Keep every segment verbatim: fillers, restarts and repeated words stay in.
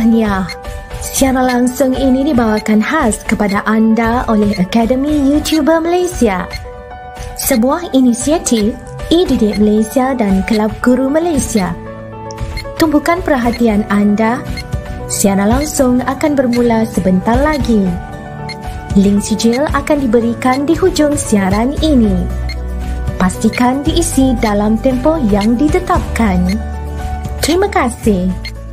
Tahniah. Secara langsung ini dibawakan khas kepada anda oleh Akademi YouTuber Malaysia. Sebuah inisiatif E-Didik Malaysia dan Kelab Guru Malaysia. Tumpukan perhatian anda secara langsung akan bermula sebentar lagi. Link sijil akan diberikan di hujung siaran ini. Pastikan diisi dalam tempoh yang ditetapkan. Terima kasih.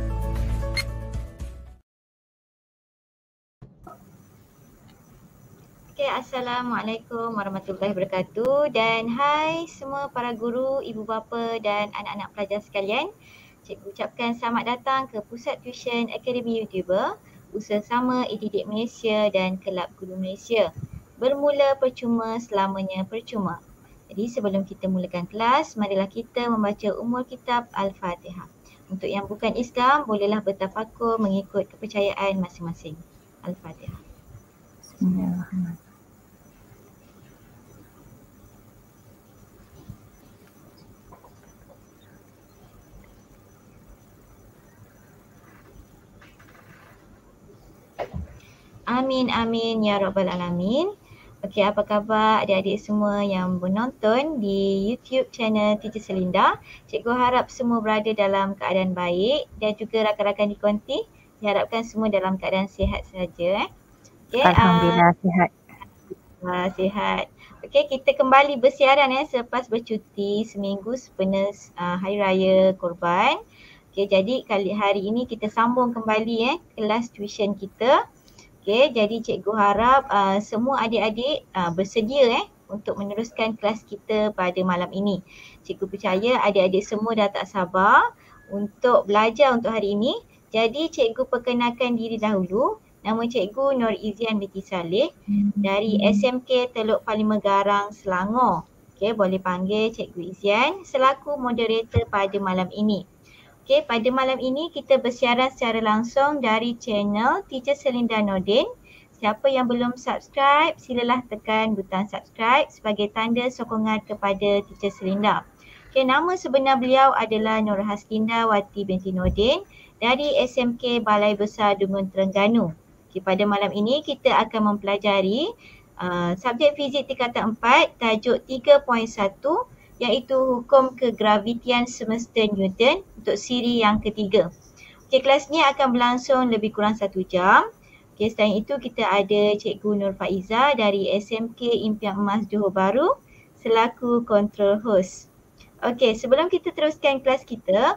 Okay, Assalamualaikum warahmatullahi wabarakatuh dan hai semua para guru, ibu bapa dan anak-anak pelajar sekalian. Cikgu ucapkan selamat datang ke Pusat Tuition Akademi YouTuber, usaha-sama E-Didik Malaysia dan Kelab Guru Malaysia. Bermula percuma, selamanya percuma. Jadi sebelum kita mulakan kelas, marilah kita membaca Ummul Kitab Al-Fatihah. Untuk yang bukan Islam, bolehlah bertafakur mengikut kepercayaan masing-masing. Al-Fatihah. Bismillahirrahmanirrahim. Amin, amin, ya Rabbal Alamin. Okey, apa khabar adik-adik semua yang menonton di YouTube channel Teacher Selinda? Cikgu harap semua berada dalam keadaan baik dan juga rakan-rakan di konti diharapkan semua dalam keadaan sihat saja. Eh. Okay, Alhamdulillah uh, sihat. Uh, sihat. Okey, kita kembali bersiaran ya selepas bercuti seminggu sempena uh, Hari Raya Korban. Okey, jadi kali hari ini kita sambung kembali eh kelas tuition kita. Okey, jadi cikgu harap uh, semua adik-adik uh, bersedia eh untuk meneruskan kelas kita pada malam ini. Cikgu percaya adik-adik semua dah tak sabar untuk belajar untuk hari ini. Jadi cikgu perkenalkan diri dahulu. Nama cikgu Nur Izian binti Saleh dari S M K Teluk Parlimen Garang, Selangor. Okey, boleh panggil cikgu Izian selaku moderator pada malam ini. Okey, pada malam ini kita bersiaran secara langsung dari channel Teacher Selinda Nordin. Siapa yang belum subscribe, silalah tekan butang subscribe sebagai tanda sokongan kepada Teacher Selinda. Okey, nama sebenar beliau adalah Nur Haslinda Wati binti Nordin dari S M K Balai Besar Dungun Terengganu. Okey, pada malam ini kita akan mempelajari uh, subjek fizik tingkatan empat tajuk tiga titik satu iaitu hukum kegravitian semesta Newton untuk siri yang ketiga. Okey, kelas ni akan berlangsung lebih kurang satu jam. Okey, selain itu kita ada Cikgu Nur Faiza dari S M K Impian Emas Johor Bahru selaku control host. Okey, sebelum kita teruskan kelas kita,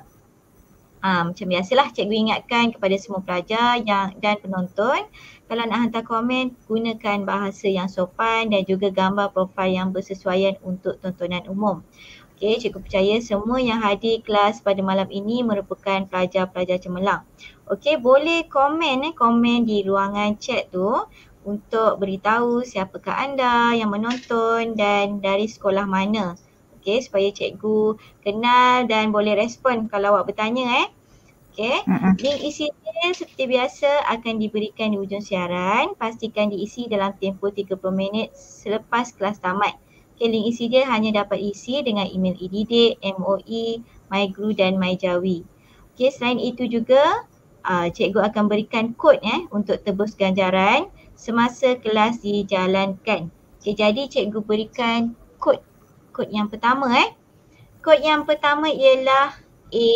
aa, macam biasalah cikgu ingatkan kepada semua pelajar yang dan penonton, kalau nak hantar komen, gunakan bahasa yang sopan dan juga gambar profil yang bersesuaian untuk tontonan umum. Okey, cikgu percaya semua yang hadir kelas pada malam ini merupakan pelajar-pelajar cemerlang. Okey, boleh komen eh, komen di ruangan chat tu untuk beritahu siapakah anda yang menonton dan dari sekolah mana. Okey, supaya cikgu kenal dan boleh respon kalau awak bertanya eh. Okey, Mm-mm. link isi dia seperti biasa akan diberikan di hujung siaran. Pastikan diisi dalam tempoh tiga puluh minit selepas kelas tamat. Okey, link isi dia hanya dapat isi dengan email E-Didik, M O E, MyGuru dan MyJawi. Okey, selain itu juga uh, cikgu akan berikan kod eh untuk tebus ganjaran semasa kelas dijalankan. Okey, jadi cikgu berikan kod. Kod yang pertama eh. Kod yang pertama ialah A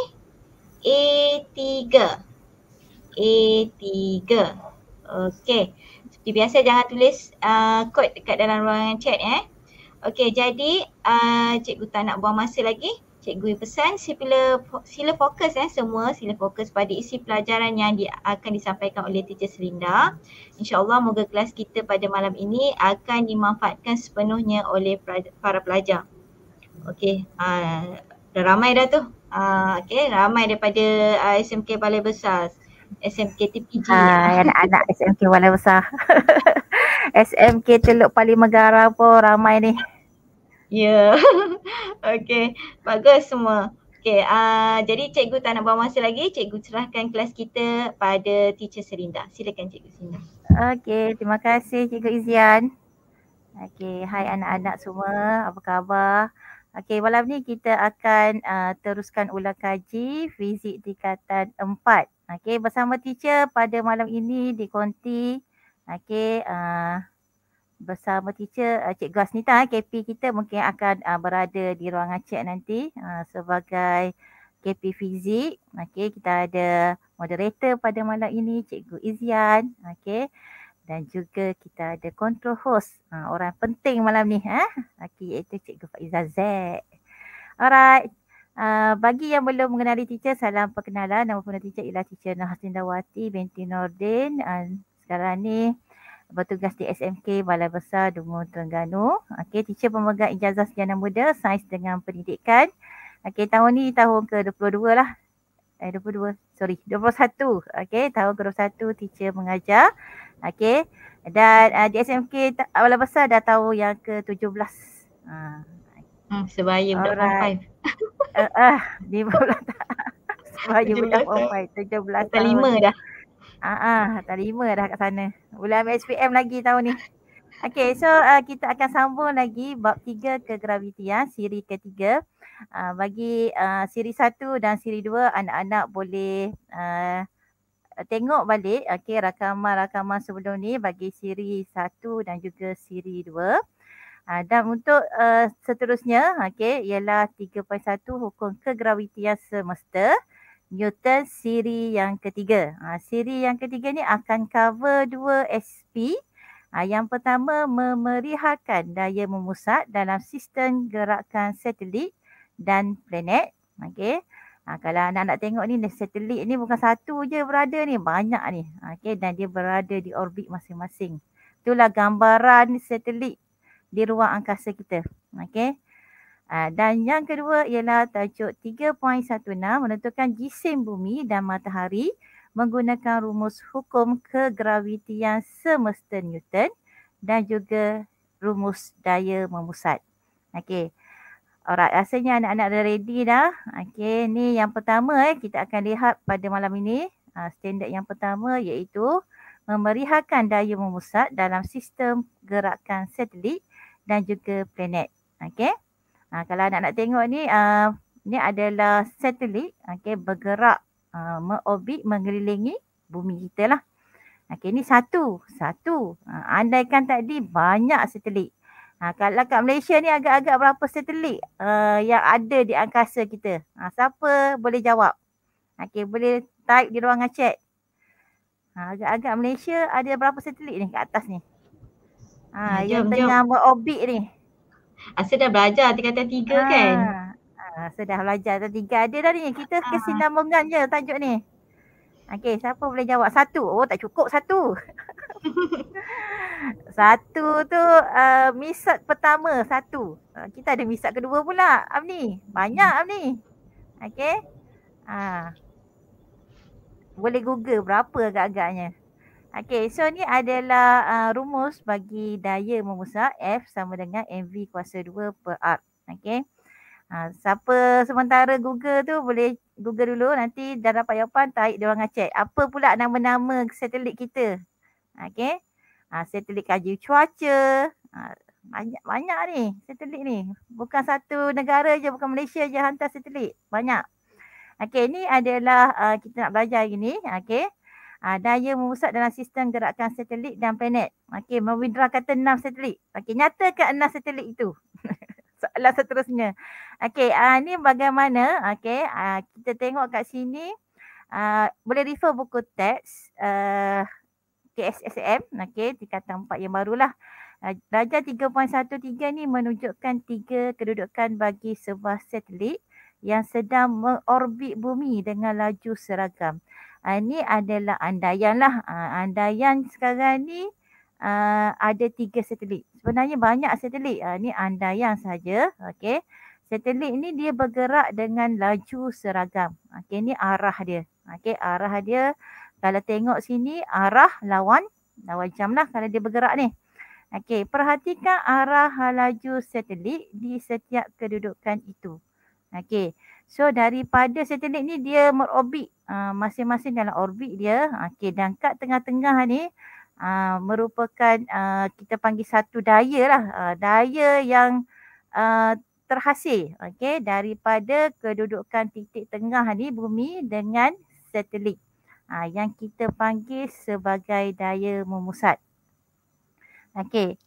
A tiga. A tiga. Okey. Seperti biasa jangan tulis uh, kod dekat dalam ruangan chat eh. Okey, jadi uh, cikgu tak nak buang masa lagi. Cikgu pesan sila, sila fokus eh semua. Sila fokus pada isi pelajaran yang di, akan disampaikan oleh Teacher Selinda. InsyaAllah moga kelas kita pada malam ini akan dimanfaatkan sepenuhnya oleh para pelajar. Okey, uh, dah ramai dah tu. Uh, okay, ramai daripada uh, S M K Balai Besar, S M K T P G. Hai, anak-anak S M K Balai Besar. S M K Teluk Parlimen Garang pun ramai ni. Ya, yeah. Okey, bagus semua. Okey, uh, jadi cikgu tak nak buang masa lagi, cikgu serahkan kelas kita pada Teacher Selinda. Silakan Cikgu Selinda. Okey, terima kasih Cikgu Izian. Okey, hai anak-anak semua, apa khabar? Okey, malam ni kita akan uh, teruskan ulang kaji fizik tingkatan empat. Okey, bersama teacher pada malam ini di konti. Okey, uh, bersama teacher uh, Cikgu Asnita, K P kita mungkin akan uh, berada di ruangan chat nanti uh, sebagai K P Fizik. Okey, kita ada moderator pada malam ini Cikgu Izian. Okey. Dan juga kita ada control host, uh, orang penting malam ni, ha? Okey, iaitu Cikgu Faiza Z. Alright. Uh, bagi yang belum mengenali teacher, salam perkenalan. Nama penuh teacher ialah Teacher Nur Hasindawati binti Nordin. Uh, sekarang ni bertugas di S M K Balai Besar Dumur Terengganu. Okey, teacher pemegang ijazah sarjana muda Sains dengan Pendidikan. Okey, tahun ni tahun ke dua puluh dua lah. Eh, dua puluh dua, sorry, dua puluh satu. Okey, tahun ke dua puluh satu teacher mengajar. Okey, dan uh, di S M K Balai Besar dah tahun yang ke tujuh belas. Uh, hmm, sebaya budak form five. Uh, uh, lima belas sebaya budak form five, tujuh belas tahun. lima dah. Ah, uh, uh, lima dah kat sana. Boleh ambil S P M lagi tahun ni. Okey, so uh, kita akan sambung lagi bab tiga kegravitian, siri ketiga. Uh, bagi uh, siri satu dan siri dua, anak-anak boleh uh, tengok balik okey rakaman-rakaman sebelum ni bagi siri satu dan juga siri dua. Uh, dan untuk uh, seterusnya okey ialah tiga titik satu hukum kegravitian semesta Newton siri yang ketiga. Uh, siri yang ketiga ni akan cover dua S P. Uh, yang pertama memerihakan daya memusat dalam sistem gerakan satelit dan planet. Okey. Ha, kalau anak-anak tengok ni, satelit ni bukan satu je berada ni, banyak ni. Okay, dan dia berada di orbit masing-masing. Itulah gambaran satelit di ruang angkasa kita. Okay. Ha, dan yang kedua ialah tajuk tiga titik satu enam menentukan jisim bumi dan matahari menggunakan rumus hukum kegravitian semesta Newton dan juga rumus daya memusat. Okay. Alright, rasanya anak-anak dah ready dah. Okey, ni yang pertama eh kita akan lihat pada malam ini. Uh, standard yang pertama iaitu memerihakan daya memusat dalam sistem gerakan satelit dan juga planet. Okey. Uh, kalau anak-anak tengok ni, uh, ni adalah satelit okey bergerak uh, mengorbit mengelilingi bumi kita lah. Okey, ni satu, satu. Uh, andaikan tadi banyak satelit. Ha, kalau kat Malaysia ni agak-agak berapa satelit uh, yang ada di angkasa kita? Ha, siapa boleh jawab? Okey, boleh type di ruangan chat. Ha, agak-agak Malaysia ada berapa satelit ni kat atas ni? Ha, ha, yang jom, tengah jom. berorbit ni. Asa dah belajar tingkatan tiga ha, kan? Ha, sudah belajar tingkatan tiga ada dah ni. Kita ha. kesinambungan je tajuk ni. Okey, siapa boleh jawab? Satu. Oh, tak cukup satu. Satu tu uh, misat pertama satu. Uh, kita ada misat kedua pula. Amni. Banyak Amni. Okey. Ha. Boleh Google berapa agak-agaknya. Okey. So ni adalah uh, rumus bagi daya memusat F sama dengan M V kuasa dua per R. Okey. Ha, siapa sementara Google tu boleh Google dulu. Nanti dah dapat jawapan tarik di ruangan chat. Apa pula nama-nama satelit kita? Okey. Ha, satelit kaji cuaca. Ha, banyak-banyak ni satelit ni. Bukan satu negara je, bukan Malaysia je hantar satelit. Banyak. Okey, ni adalah uh, kita nak belajar hari ni. Okey. Ha, daya memusat dalam sistem gerakan satelit dan planet. Okey, Mawindra kata enam satelit. Okey, nyatakan enam satelit itu. Soalan seterusnya. Okey, uh, ni bagaimana? Okey, uh, kita tengok kat sini. Uh, boleh refer buku teks. Uh, K S S M, okey, tingkatan empat yang barulah. Darjah tiga titik satu tiga ni menunjukkan tiga kedudukan bagi sebuah satelit yang sedang mengorbit bumi dengan laju seragam. Uh, ini adalah andaian lah. Uh, andaian sekarang ni uh, ada tiga satelit. Sebenarnya banyak satelit. Uh, ini andaian saja. Okey. Satelit ni dia bergerak dengan laju seragam. Okey, ni arah dia. Okey, arah dia. Kalau tengok sini arah lawan, lawan jam lah kalau dia bergerak ni. Okey, perhatikan arah laju satelit di setiap kedudukan itu. Okey, so daripada satelit ni dia berorbit uh, masing-masing dalam orbit dia. Okey, dan kat tengah-tengah ni uh, merupakan uh, kita panggil satu daya lah. Uh, daya yang uh, terhasil okey, daripada kedudukan titik tengah ni bumi dengan satelit. Ha, yang kita panggil sebagai daya memusat. Okey.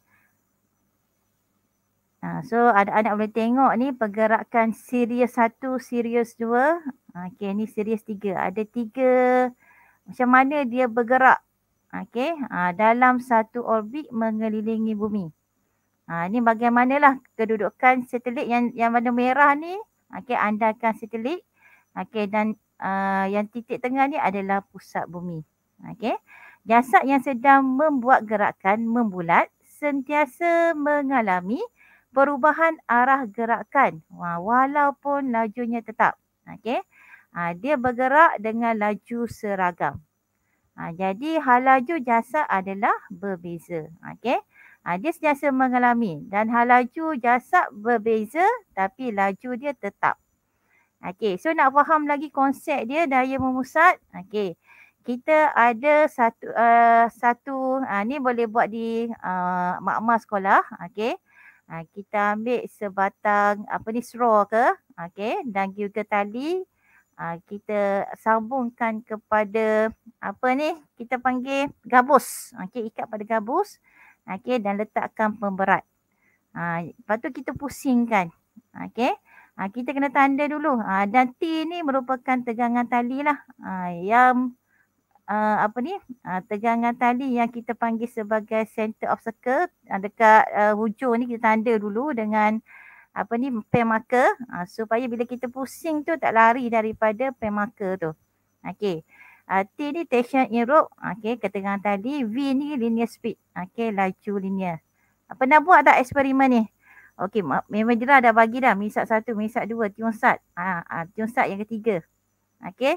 Ha, so anak-anak boleh tengok ni pergerakan series satu, series dua. Okey, ni series tiga. Ada tiga macam mana dia bergerak. Okey, ha, dalam satu orbit mengelilingi bumi. Ha, ni bagaimanalah kedudukan satelit yang yang warna merah ni. Okey, andaikan satelit. Okey, dan uh, yang titik tengah ni adalah pusat bumi. Okey. Jasad yang sedang membuat gerakan membulat sentiasa mengalami perubahan arah gerakan ha, walaupun lajunya tetap. Okey. Ha, dia bergerak dengan laju seragam. Ha, jadi hal laju jasad adalah berbeza. Okey. Ha, dia sentiasa mengalami dan hal laju jasad berbeza tapi laju dia tetap. Okey, so nak faham lagi konsep dia daya memusat. Okey. Kita ada satu uh, satu uh, ni boleh buat di uh, makmal sekolah. Okey. Uh, kita ambil sebatang apa ni straw ke, okey, dan juga tali. Uh, kita sambungkan kepada apa ni kita panggil gabus. Okey, ikat pada gabus. Okey, dan letakkan pemberat. Uh, lepas tu kita pusingkan. Okey. Ha, kita kena tanda dulu. Ha, dan T ni merupakan tegangan tali lah. Ha, yang uh, apa ni? Ha, tegangan tali yang kita panggil sebagai center of circle. Ha, dekat uh, hujung ni kita tanda dulu dengan apa ni pen marker. Ha, supaya bila kita pusing tu tak lari daripada pen marker tu. Okey. Ha, T ni tension in rope. Okey, ketegangan tali. V ni linear speed. Okey, laju linear. Pernah buat tak eksperimen ni? Okey, memang Jera dah bagi dah. Misak satu, misak dua, tiunsat. Ha, ha, tiunsat yang ketiga. Okey.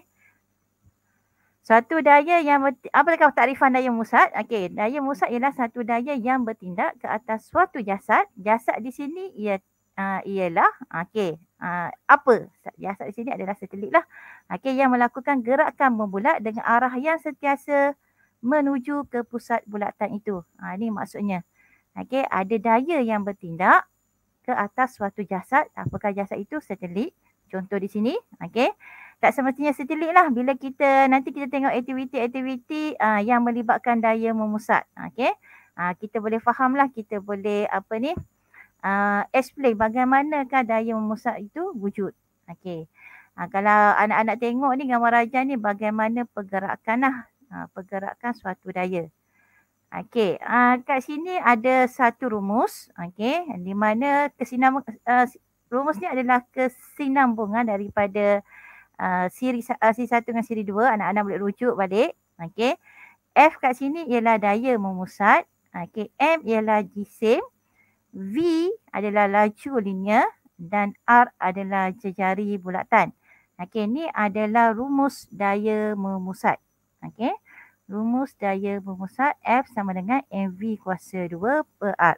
Suatu daya yang, ber, apakah takrifan daya memusat? Okey, daya memusat ialah satu daya yang bertindak ke atas suatu jasad. Jasad di sini ia, uh, ialah, okey, uh, apa? Jasad di sini adalah satelit lah. Okey, yang melakukan gerakan membulat dengan arah yang sentiasa menuju ke pusat bulatan itu. Ha, ini maksudnya. Okey, ada daya yang bertindak ke atas suatu jasad. Apakah jasad itu? Satelit. Contoh di sini. Okey. Tak semestinya satelit lah. Bila kita nanti kita tengok aktiviti-aktiviti uh, yang melibatkan daya memusat. Okey. Uh, kita boleh faham lah. Kita boleh apa ni. Uh, explain bagaimanakah daya memusat itu wujud. Okey. Uh, kalau anak-anak tengok ni gambar rajah ni bagaimana pergerakan lah. Uh, pergerakan suatu daya. Okey, uh, kat sini ada satu rumus, okey, di mana kesinambung uh, rumus ni adalah kesinambungan daripada uh, siri uh, siri satu dengan siri dua. Anak-anak boleh rujuk balik. Okey. F kat sini ialah daya memusat, okey, M ialah jisim, V adalah laju linear dan R adalah jejari bulatan. Okey, ni adalah rumus daya memusat. Okey. Rumus daya memusat F sama dengan M V kuasa dua per R.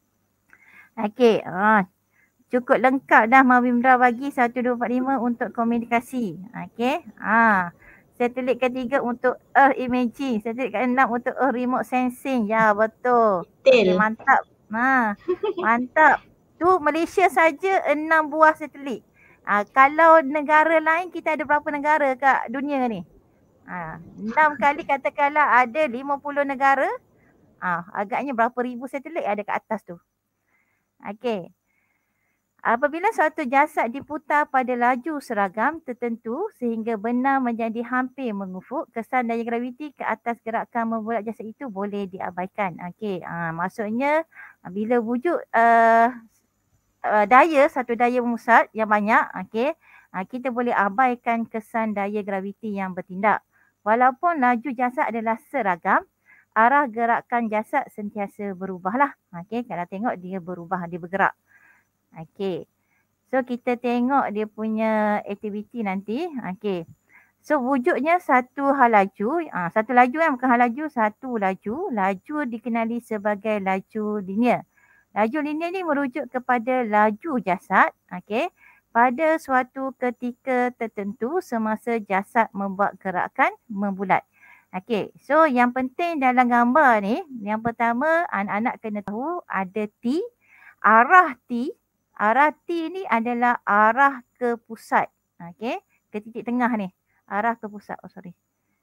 Okey, ha, cukup lengkap dah Mawimdra bagi satu, dua, empat, lima untuk komunikasi. Okey, ha, satelit ketiga untuk Earth Imaging, satelit keenam untuk Earth Remote Sensing. Ya, betul. Okey, mantap. Ha, mantap. Tu Malaysia saja enam buah satelit. Ha, kalau negara lain kita ada berapa negara kat dunia ni? Ha, enam kali katakanlah ada lima puluh negara. Ha, agaknya berapa ribu satelit ada kat atas tu. Okey. Apabila suatu jasad diputar pada laju seragam tertentu sehingga benar menjadi hampir mengufuk, kesan daya graviti ke atas gerakan membulat jasad itu boleh diabaikan. Okey. Ha, maksudnya bila wujud uh, uh, daya, satu daya memusat yang banyak, okey, ha, kita boleh abaikan kesan daya graviti yang bertindak. Walaupun laju jasad adalah seragam, arah gerakan jasad sentiasa berubahlah. Okey, kalau tengok dia berubah, dia bergerak. Okey. So kita tengok dia punya aktiviti nanti. Okey. So wujudnya satu hal laju, ha, satu laju kan, bukan hal laju, satu laju. Laju dikenali sebagai laju linear. Laju linear ni merujuk kepada laju jasad. Okey. Pada suatu ketika tertentu semasa jasad membuat gerakan membulat. Okey, so yang penting dalam gambar ni, yang pertama anak-anak kena tahu ada T. Arah T, arah T ni adalah arah ke pusat. Okey, ke titik tengah ni. Arah ke pusat, oh sorry.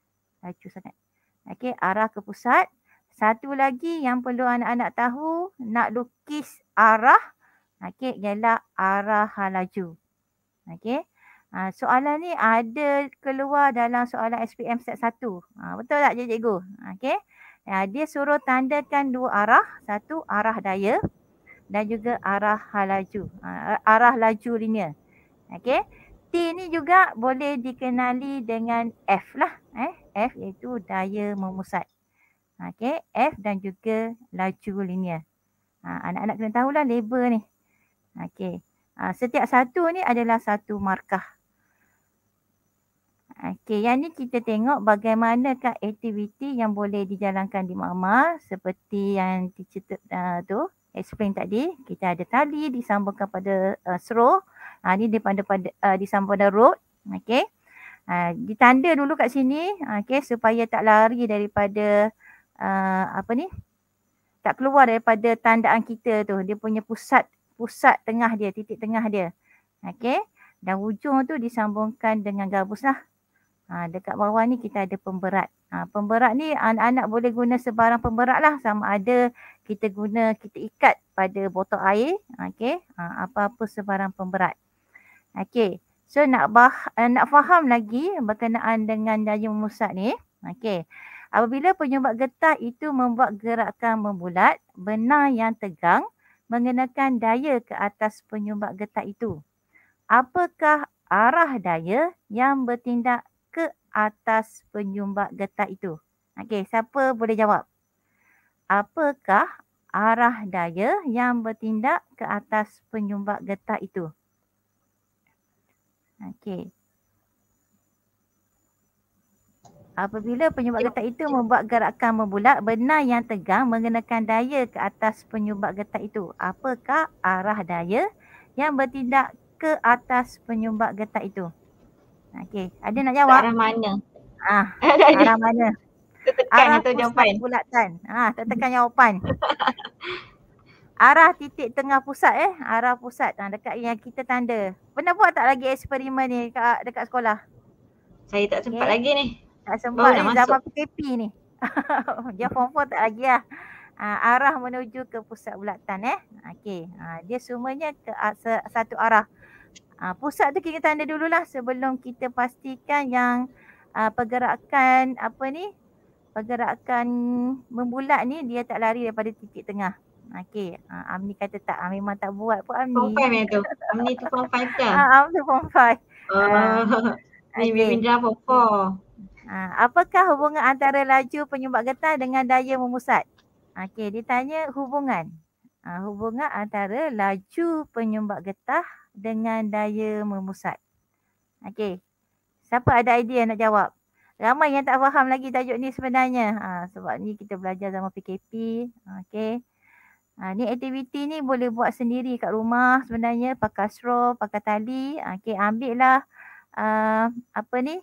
laju sangat. Okey, arah ke pusat. Satu lagi yang perlu anak-anak tahu, nak lukis arah, okey, ialah arah laju. Okey. Ha, soalan ni ada keluar dalam soalan S P M set satu. Ha, betul tak cikgu? Okey. Ha, dia suruh tandakan dua arah. Satu arah daya dan juga arah laju. Ha, arah laju linear. Okey. T ni juga boleh dikenali dengan F lah. Eh, F iaitu daya memusat. Okey. F dan juga laju linear. Ha, anak-anak kena tahulah label ni. Okey. Ha, setiap satu ni adalah satu markah. Okey, yang ni kita tengok bagaimanakah aktiviti yang boleh dijalankan di makmal seperti yang teacher uh, tu explain tadi. Kita ada tali disambungkan pada uh, straw. Ha, ni daripada pada uh, disambung pada rod. Okey. Ha, ditanda dulu kat sini, okey, supaya tak lari daripada uh, apa ni? Tak keluar daripada tandaan kita tu. Dia punya pusat pusat tengah dia, titik tengah dia. Okey. Dan hujung tu disambungkan dengan gabus lah. Ha, dekat bawah ni kita ada pemberat. Ha, pemberat ni anak-anak boleh guna sebarang pemberat lah. Sama ada kita guna, kita ikat pada botol air. Okey. Ha, apa-apa sebarang pemberat. Okey. So nak bah, nak faham lagi berkenaan dengan daya memusat ni. Okey. Apabila penyumbat getah itu membuat gerakan membulat, benang yang tegang mengenakan daya ke atas penyumbat getah itu. Apakah arah daya yang bertindak ke atas penyumbat getah itu? Okey, siapa boleh jawab? Apakah arah daya yang bertindak ke atas penyumbat getah itu? Okey. Apabila penyumbat getah itu membuat gerakan membulat, benang yang tegang mengenakan daya ke atas penyumbat getah itu. Apakah arah daya yang bertindak ke atas penyumbat getah itu? Okey, ada nak jawab? Arah mana? Ah, arah mana? Tertekan Arah atau pusat jawapan? bulatan. Ah, tertekan jawapan. Arah titik tengah pusat eh, arah pusat. Ah, dekat yang kita tanda. Pernah buat tak lagi eksperimen ni dekat, dekat sekolah? Saya tak sempat Okay. lagi ni. Tak sempat Baru ni nak zaman masuk. P K P ni. Dia form four tak lagi lah. Ha, arah menuju ke pusat bulatan eh. Okey. Ha, dia semuanya ke uh, satu arah. Ha, pusat tu kita tanda dululah sebelum kita pastikan yang uh, pergerakan apa ni? Pergerakan membulat ni dia tak lari daripada titik tengah. Okey. Ha, Amni kata tak. Ha, memang tak buat pun Amni. Form five yang tu. Amni tu form five ke? Ha, Amni form five. Oh. Ni Okay. Mindra form four. Ha, apakah hubungan antara laju penyumbat getah dengan daya memusat? Okey, ditanya hubungan. Ha, hubungan antara laju penyumbat getah dengan daya memusat. Okey. Siapa ada idea nak jawab? Ramai yang tak faham lagi tajuk ni sebenarnya. Ha, sebab ni kita belajar zaman P K P. Okey. Ha, ni aktiviti ni boleh buat sendiri kat rumah sebenarnya. Pakai straw, pakai tali. Okey, ambil lah uh, apa ni?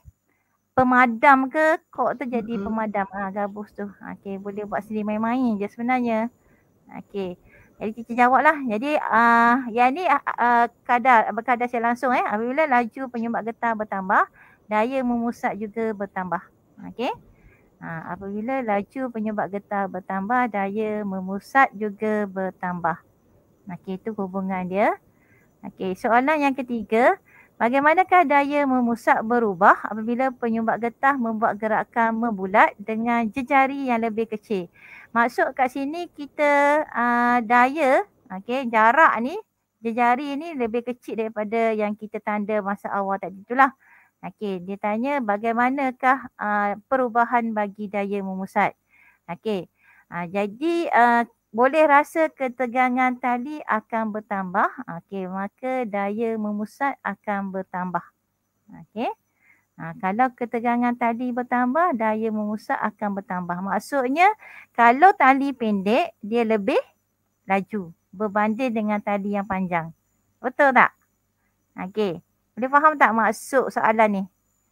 Pemadam ke, kok tu jadi mm-hmm. pemadam. Ha, gabus tu. Okey, boleh buat sendiri, main-main je sebenarnya. Okey. Jadi kita jawab lah. Jadi uh, yang ni uh, kadar, berkadar secara langsung eh. Apabila laju penyumbat getah bertambah, daya memusat juga bertambah. Okey. Ha, apabila laju penyumbat getah bertambah, daya memusat juga bertambah. Okey, itu hubungan dia. Okey, soalan yang ketiga. Bagaimanakah daya memusat berubah apabila penyumbat getah membuat gerakan membulat dengan jejari yang lebih kecil? Maksud kat sini kita uh, daya, okay, jarak ni, jejari ni lebih kecil daripada yang kita tanda masa awal tadi itulah. Okay, dia tanya bagaimanakah uh, perubahan bagi daya memusat. Okay, uh, jadi uh, boleh rasa ketegangan tali akan bertambah. Okey, maka daya memusat akan bertambah. Okey. Ha, kalau ketegangan tali bertambah, daya memusat akan bertambah. Maksudnya kalau tali pendek, dia lebih laju berbanding dengan tali yang panjang. Betul tak? Okey. Boleh faham tak maksud soalan ni?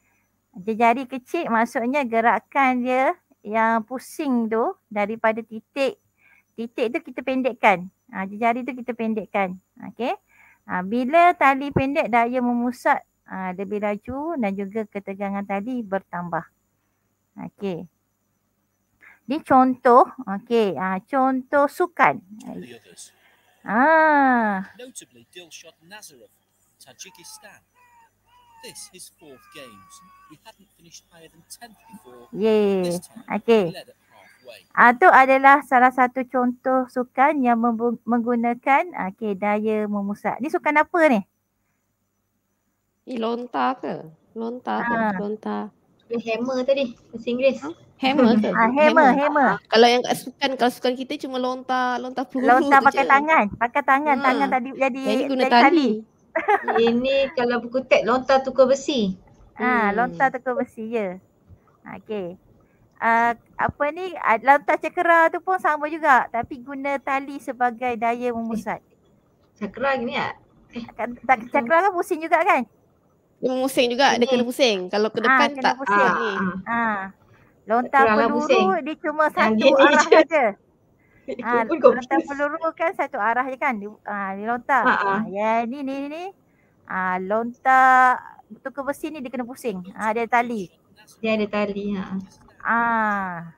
Jejari kecil maksudnya gerakan dia yang pusing tu daripada titik Titik tu kita pendekkan. Ha, jejari tu kita pendekkan. Okey. Ha, bila tali pendek, daya memusat ha, lebih laju dan juga ketegangan tali bertambah. Okey. Ni contoh, okey, ah contoh sukan. Ah. Notably Dilshod Nazarov, Tajikistan. This his fourth games. We hadn't finished higher than tenth before. Ye. This time Okey. we led at halfway. Ah tu adalah salah satu contoh sukan yang membu- menggunakan okey daya memusat. Ni sukan apa ni? Ni lontar ke? Lontar ke? Ah. Lontar. Hammer tadi, bahasa Inggeris. Huh? Hammer ke? Ah hammer, hammer. Kalau yang kat sukan, kalau sukan kita cuma lontar, lontar peluru Lontar tu pakai je. tangan, pakai tangan, Ha. tangan tadi jadi Yang ni guna jadi tali. Ini kalau buku tek lontar tukar besi. Ah, Hmm. lontar tukar besi je. Okey. Uh, apa ni, uh, lontar cakera tu pun sama juga tapi guna tali sebagai daya memusat. Cakera gini tak? Kan tak cakera kan pusing juga kan? Dia memusing juga, dia kena pusing. Kalau ke depan Ah, kena tak pusing. ni. Ah. Lontar Cakera lah peluru pusing. dia cuma Yang satu gini arah je. saja. Ah, Itu pun lontar confused. peluru kan satu arah je kan. Dia, ah, dia lontar. Ha, ha. Ah, ya ni ni ni. Ah, lontar tukar besi ni dia kena pusing. Ah, dia tali. Dia ada tali. Ha. Ah.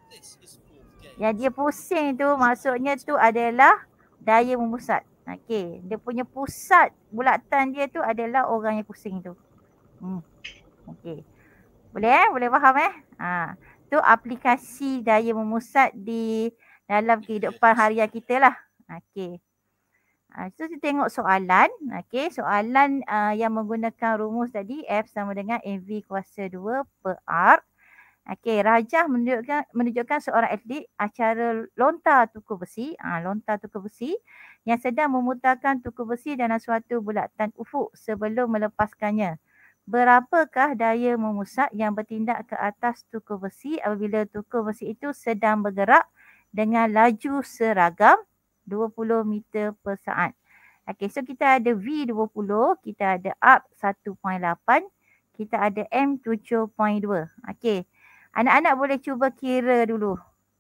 Yang dia pusing tu maksudnya tu adalah daya memusat. Okey, dia punya pusat bulatan dia tu adalah orang yang pusing tu. Hmm. Okey. Boleh eh? Boleh faham eh? Ha, tu aplikasi daya memusat di dalam kehidupan harian kita lah. Okey. Ha, so kita tengok soalan. Okey, soalan uh, yang menggunakan rumus tadi F sama dengan M V kuasa dua per R. Okey, rajah menunjukkan menunjukkan seorang atlet acara lontar tukur besi, ah ha, lontar tukur besi yang sedang memutarkan tukur besi dalam suatu bulatan ufuk sebelum melepaskannya. Berapakah daya memusat yang bertindak ke atas tukur besi apabila tukur besi itu sedang bergerak dengan laju seragam dua puluh meter per saat. Okey, so kita ada V dua puluh, kita ada R satu perpuluhan lapan, kita ada M tujuh perpuluhan dua. Okey. Anak-anak boleh cuba kira dulu.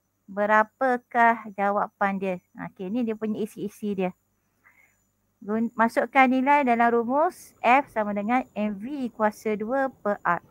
Berapakah jawapan dia? Okey, ni dia punya isi-isi dia. Gun- masukkan nilai dalam rumus F sama dengan M V kuasa dua per R.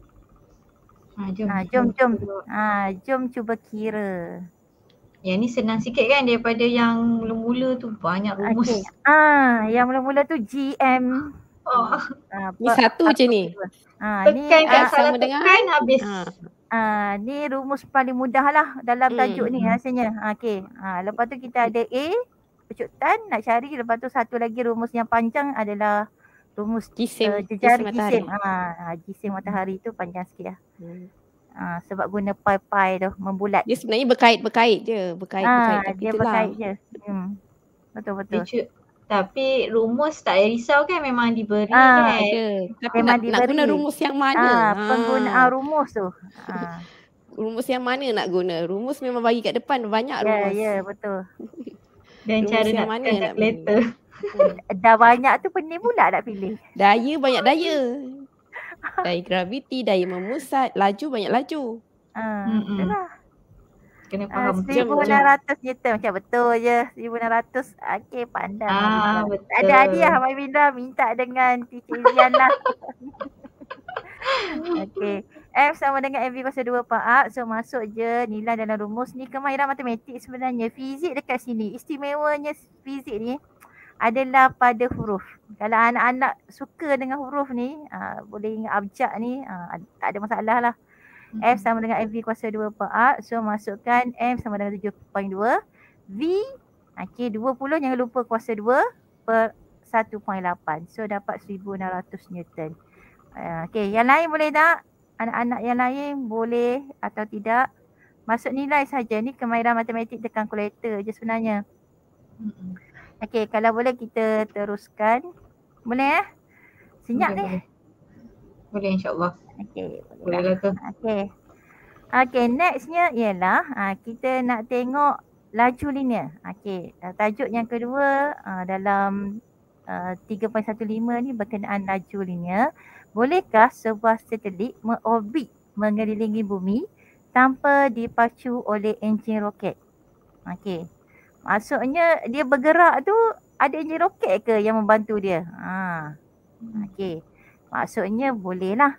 Ha, jom. Ha, jom, jom. Ha, jom cuba kira. Yang ni senang sikit kan daripada yang mula-mula tu banyak rumus. Okey. Ah, yang mula-mula tu G M. Oh. Ah, Ni satu je ni. Ah, ni Tekan kat ah, salah sama dengan- tekan habis. Ha. ah, ni rumus paling mudah lah dalam Hmm. tajuk ni rasanya. Ah, okey. Ah, lepas tu kita ada A, pecutan nak cari. Lepas tu satu lagi rumus yang panjang adalah rumus Jisim, uh, jisim jejari matahari. jisim. Ah, jisim matahari tu panjang sikit lah. Hmm. Ah, sebab guna pi-pi tu membulat. Dia sebenarnya berkait-berkait je, berkait-berkait. Ah, Tapi dia itulah. berkait je. Hmm. Betul betul. Dia cu- tapi rumus tak payah risau kan, memang diberi Ah, kan. Ada. Tapi Memang nak, nak guna diberi. rumus yang mana? Ah, Ha. penggunaan rumus tu. Ah. Rumus yang mana nak guna? Rumus memang bagi kat depan banyak Ya, rumus. ya, betul. Dan Rumus cara yang nak mana tekan nak calculator. Dah banyak tu pening pula nak pilih. Daya banyak daya. Daya graviti, daya memusat, laju banyak laju. Ah, Mm-mm. itulah. Kena Ah, faham. seribu enam ratus Newton macam betul je. seribu enam ratus. Okey, pandang. Ah, Mabinda. betul. Ada hadiah Mabinda minta dengan Teacher Izian lah. Okey. F sama dengan M V kuasa dua per R. So masuk je nilai dalam rumus ni. Kemahiran matematik sebenarnya. Fizik dekat sini. Istimewanya fizik ni adalah pada huruf. Kalau anak-anak suka dengan huruf ni, uh, boleh ingat abjad ni, uh, tak ada masalah lah. F sama dengan M V kuasa dua per R. So masukkan M sama dengan tujuh perpuluhan dua. V, okey, dua puluh jangan lupa kuasa dua per satu perpuluhan lapan. So dapat seribu enam ratus Newton. Uh, okey, yang lain boleh tak? Anak-anak yang lain boleh atau tidak? Masuk nilai saja. Ni kemahiran matematik tekan kalkulator je sebenarnya. Mm-mm. Okey, kalau boleh kita teruskan. Boleh eh? Senyap Boleh, ni? boleh. Boleh insyaAllah. Okey, Boleh boleh lah tu. Okey. Okey, nextnya ialah uh, kita nak tengok laju linear. Okey, uh, tajuk yang kedua uh, dalam uh, tiga perpuluhan satu lima ni berkenaan laju linear. Bolehkah sebuah satelit mengorbit mengelilingi bumi tanpa dipacu oleh enjin roket? Okey. Maksudnya dia bergerak tu ada enjin roket ke yang membantu dia? Ha. Okey. Maksudnya boleh lah.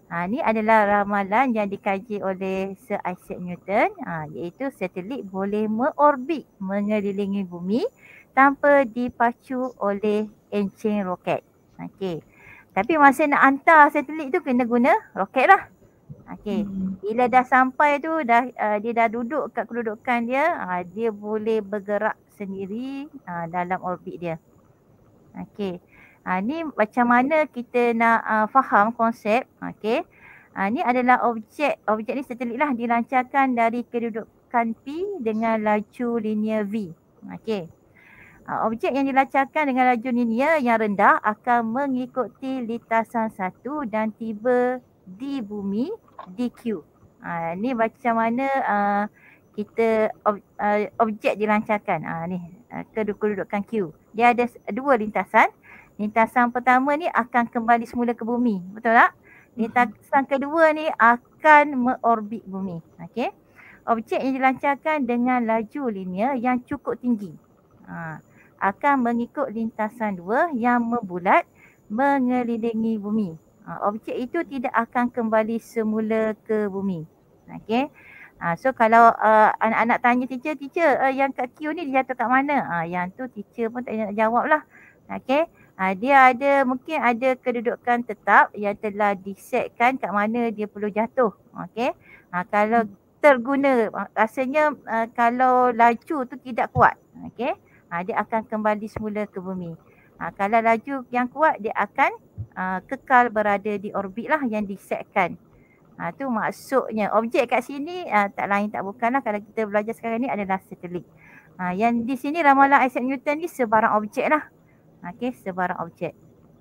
Ha, ni adalah ramalan yang dikaji oleh Sir Isaac Newton, ha, iaitu satelit boleh mengorbit mengelilingi bumi tanpa dipacu oleh encing roket. Okey. Tapi masa nak hantar satelit tu kena guna roket lah. Okey. Bila dah sampai tu dah uh, dia dah duduk kat kedudukan dia, uh, dia boleh bergerak sendiri uh, dalam orbit dia. Okey. Ha, ni macam mana kita nak uh, faham konsep. Okey. Ha, ni adalah objek, objek ni satelit lah dilancarkan dari kedudukan P dengan laju linear V. Okey. Ha, objek yang dilancarkan dengan laju linear yang rendah akan mengikuti lintasan satu dan tiba di bumi di Q. Ha, ni macam mana uh, kita ob, uh, objek dilancarkan. Ha, ni uh, kedudukan Q. Dia ada dua lintasan. Lintasan pertama ni akan kembali semula ke bumi. Betul tak? Lintasan kedua ni akan mengorbit bumi. Okey. Objek yang dilancarkan dengan laju linear yang cukup tinggi. Ha, akan mengikut lintasan dua yang membulat mengelilingi bumi. Ha, objek itu tidak akan kembali semula ke bumi. Okey. Ha, so kalau uh, anak-anak tanya teacher, teacher uh, yang kat Q ni dia jatuh kat mana? Ha, yang tu teacher pun tak nak jawab lah. Okey. Ha, dia ada mungkin ada kedudukan tetap yang telah disetkan kat mana dia perlu jatuh. Okey. Ha, kalau terguna rasanya uh, kalau laju tu tidak kuat. Okey. Ha, dia akan kembali semula ke bumi. Ha, kalau laju yang kuat dia akan uh, kekal berada di orbit lah yang disetkan. Ha, tu maksudnya objek kat sini uh, tak lain tak bukanlah kalau kita belajar sekarang ni adalah satelit. Ha, yang di sini ramalan Isaac Newton ni sebarang objek lah. Okey, sebarang objek.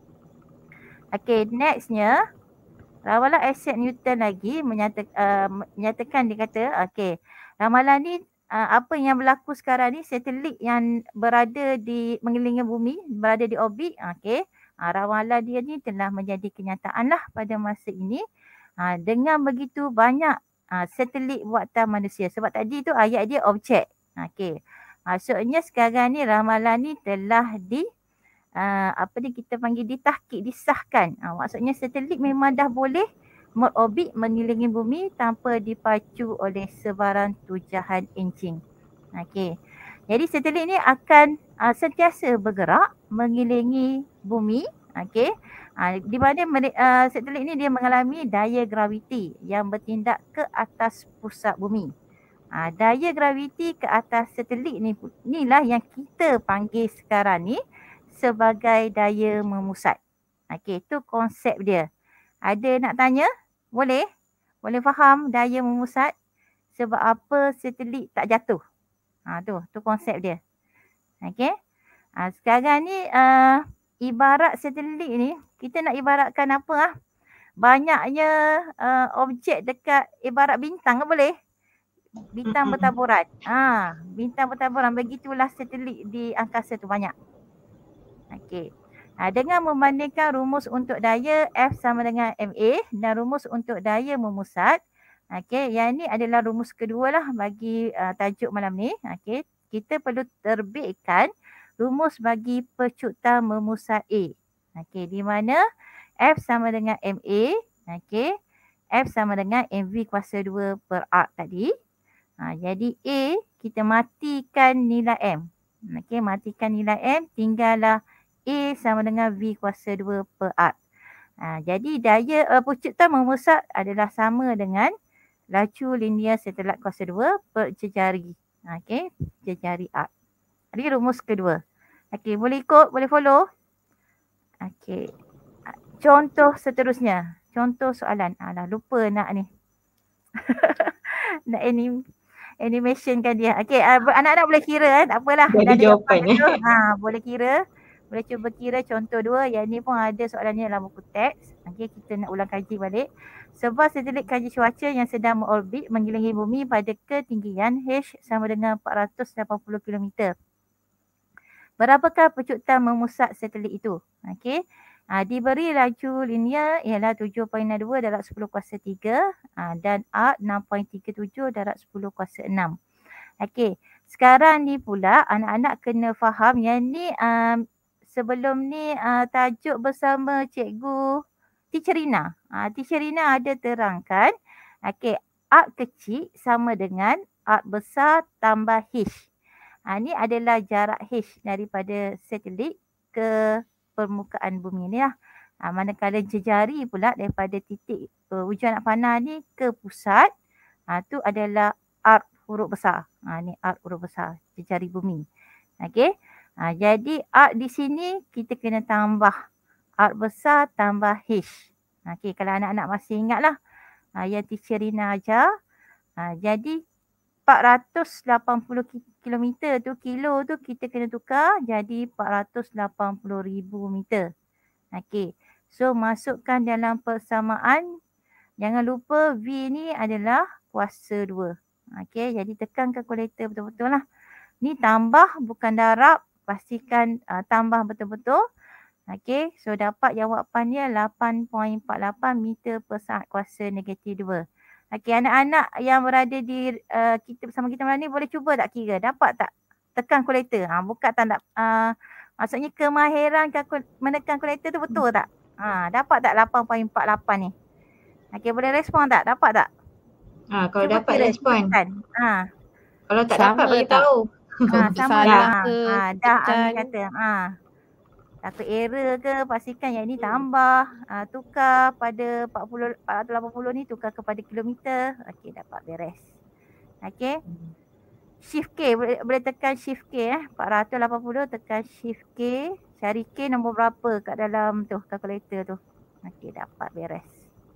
Okey, nextnya ramalan Isaac Newton lagi menyata, uh, menyatakan dia kata okey, ramalan ni uh, apa yang berlaku sekarang ni satelit yang berada di mengelilingi bumi, berada di orbit, okey. Uh, ramalan dia ni telah menjadi kenyataan lah pada masa ini. Uh, dengan begitu banyak uh, satelit buatan manusia. Sebab tadi tu ayat dia objek. Okey. Maksudnya sekarang ni ramalan ni telah di Uh, apa ni kita panggil ditahkik, disahkan. Uh, maksudnya satelit memang dah boleh mengorbit mengelilingi bumi tanpa dipacu oleh sebarang tujahan encing. Okey. Jadi satelit ni akan uh, sentiasa bergerak mengelilingi bumi. Okey. Uh, di mana uh, satelit ni dia mengalami daya graviti yang bertindak ke atas pusat bumi. Uh, daya graviti ke atas satelit ni inilah yang kita panggil sekarang ni sebagai daya memusat. Okey, itu konsep dia. Ada nak tanya? Boleh? Boleh faham daya memusat? Sebab apa satelit tak jatuh? Ha, tu, tu konsep dia. Okey. Ha, sekarang ni uh, ibarat satelit ni, kita nak ibaratkan apa ah? Banyaknya uh, objek dekat ibarat bintang, boleh? Bintang bertaburan. Ah, ha, bintang bertaburan. Begitulah satelit di angkasa tu banyak. Okey. Ha, dengan membandingkan rumus untuk daya F sama dengan M A dan rumus untuk daya memusat. Okey, yang ini adalah rumus kedua lah bagi uh, tajuk malam ni. Okey, kita perlu terbitkan rumus bagi pecutan memusat A. Okey, di mana F sama dengan M A. Okey, F sama dengan M V kuasa dua per arc tadi. Ha, jadi A kita matikan nilai M. Okey, matikan nilai M, tinggallah A sama dengan V kuasa dua per arc. Ha, jadi daya uh, pecutan memusat adalah sama dengan laju linear satelit kuasa dua per jejari. Ha, okey, jejari arc. Ini rumus kedua. Okey, boleh ikut, boleh follow. Okey. Contoh seterusnya. Contoh soalan. Alah, lupa nak ni. Nak anim, animation kan dia. Okey, uh, anak-anak boleh kira eh. Tak apalah. Dah ada jawapan eh. Ha, boleh kira. Boleh cuba kira contoh dua. Yang ni pun ada soalannya dalam buku teks. Okey, kita nak ulang kaji balik. Sebuah satelit kaji cuaca yang sedang mengorbit mengelilingi bumi pada ketinggian H sama dengan empat ratus lapan puluh kilometer. Berapakah pecutan memusat satelit itu? Okey. Ha, diberi laju linear ialah tujuh perpuluhan dua darab sepuluh kuasa tiga ha, dan arc enam perpuluhan tiga tujuh darab sepuluh kuasa enam. Okey. Sekarang ni pula anak-anak kena faham yang ni um, sebelum ni uh, tajuk bersama cikgu Teacher Rina. Uh, Teacher Rina ada terangkan, okey, arc kecil sama dengan arc besar tambah H. Ha, ini adalah jarak H daripada satelit ke permukaan bumi ni lah. Ha, manakala jejari pula daripada titik uh, ujian anak panah ni ke pusat, ha, tu adalah arc huruf besar. Ha, ni arc huruf besar, jejari bumi. Okey. Ha, jadi arc di sini kita kena tambah arc besar tambah H. Okey, kalau anak-anak masih ingat lah ha, yang Teacher Rina ajar. Ha, jadi empat ratus lapan puluh kilometer tu, kilo tu kita kena tukar jadi empat ratus lapan puluh ribu meter. Okey. So masukkan dalam persamaan. Jangan lupa V ni adalah kuasa dua. Okey, jadi tekan kalkulator betul-betul lah. Ni tambah bukan darab. Pastikan uh, tambah betul-betul. Okey, so dapat jawapannya lapan perpuluhan empat lapan meter per saat kuasa negatif dua. Okey, anak-anak yang berada di uh, kita bersama kita malam ni boleh cuba tak kira? Dapat tak? Tekan kalkulator. Ha, buka tanda. Uh, maksudnya kemahiran kalkul- menekan kalkulator tu betul tak? Ha, dapat tak lapan perpuluhan empat lapan ni? Okey, boleh respon tak? Dapat tak? Ha, kalau Cuba dapat kira, respon. tekan. Ha. Kalau tak Sama dapat bagi tak? tahu. Ha, sama Salah tak? ke, Ha, dah tekan. Ami kata. Ha. Takut error ke, pastikan yang ini tambah, ha, tukar pada empat puluh, empat ratus lapan puluh ni tukar kepada kilometer. Okey, dapat beres. Okey. Shift K, boleh, boleh tekan Shift K eh. empat ratus lapan puluh tekan Shift K. Cari K nombor berapa kat dalam tu, kalkulator tu. Okey, dapat beres.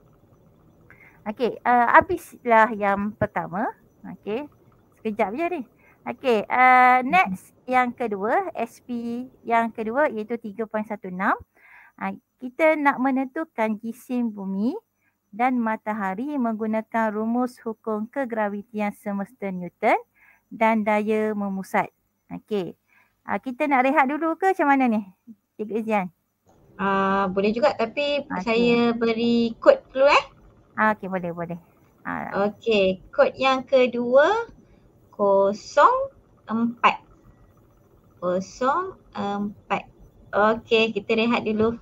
Okey, uh, habislah yang pertama. Okey, sekejap je ni. Okey, uh, next yang kedua, S P yang kedua iaitu tiga perpuluhan satu enam. Uh, kita nak menentukan jisim bumi dan matahari menggunakan rumus hukum kegravitian semesta Newton dan daya memusat. Okey, uh, kita nak rehat dulu ke macam mana ni, Cikgu Izian? Uh, boleh juga tapi Okey. saya beri kod dulu eh. Ah, okey, boleh, boleh. Uh, Okey, kod yang kedua kosong empat. Kosong empat. Okey, kita rehat dulu.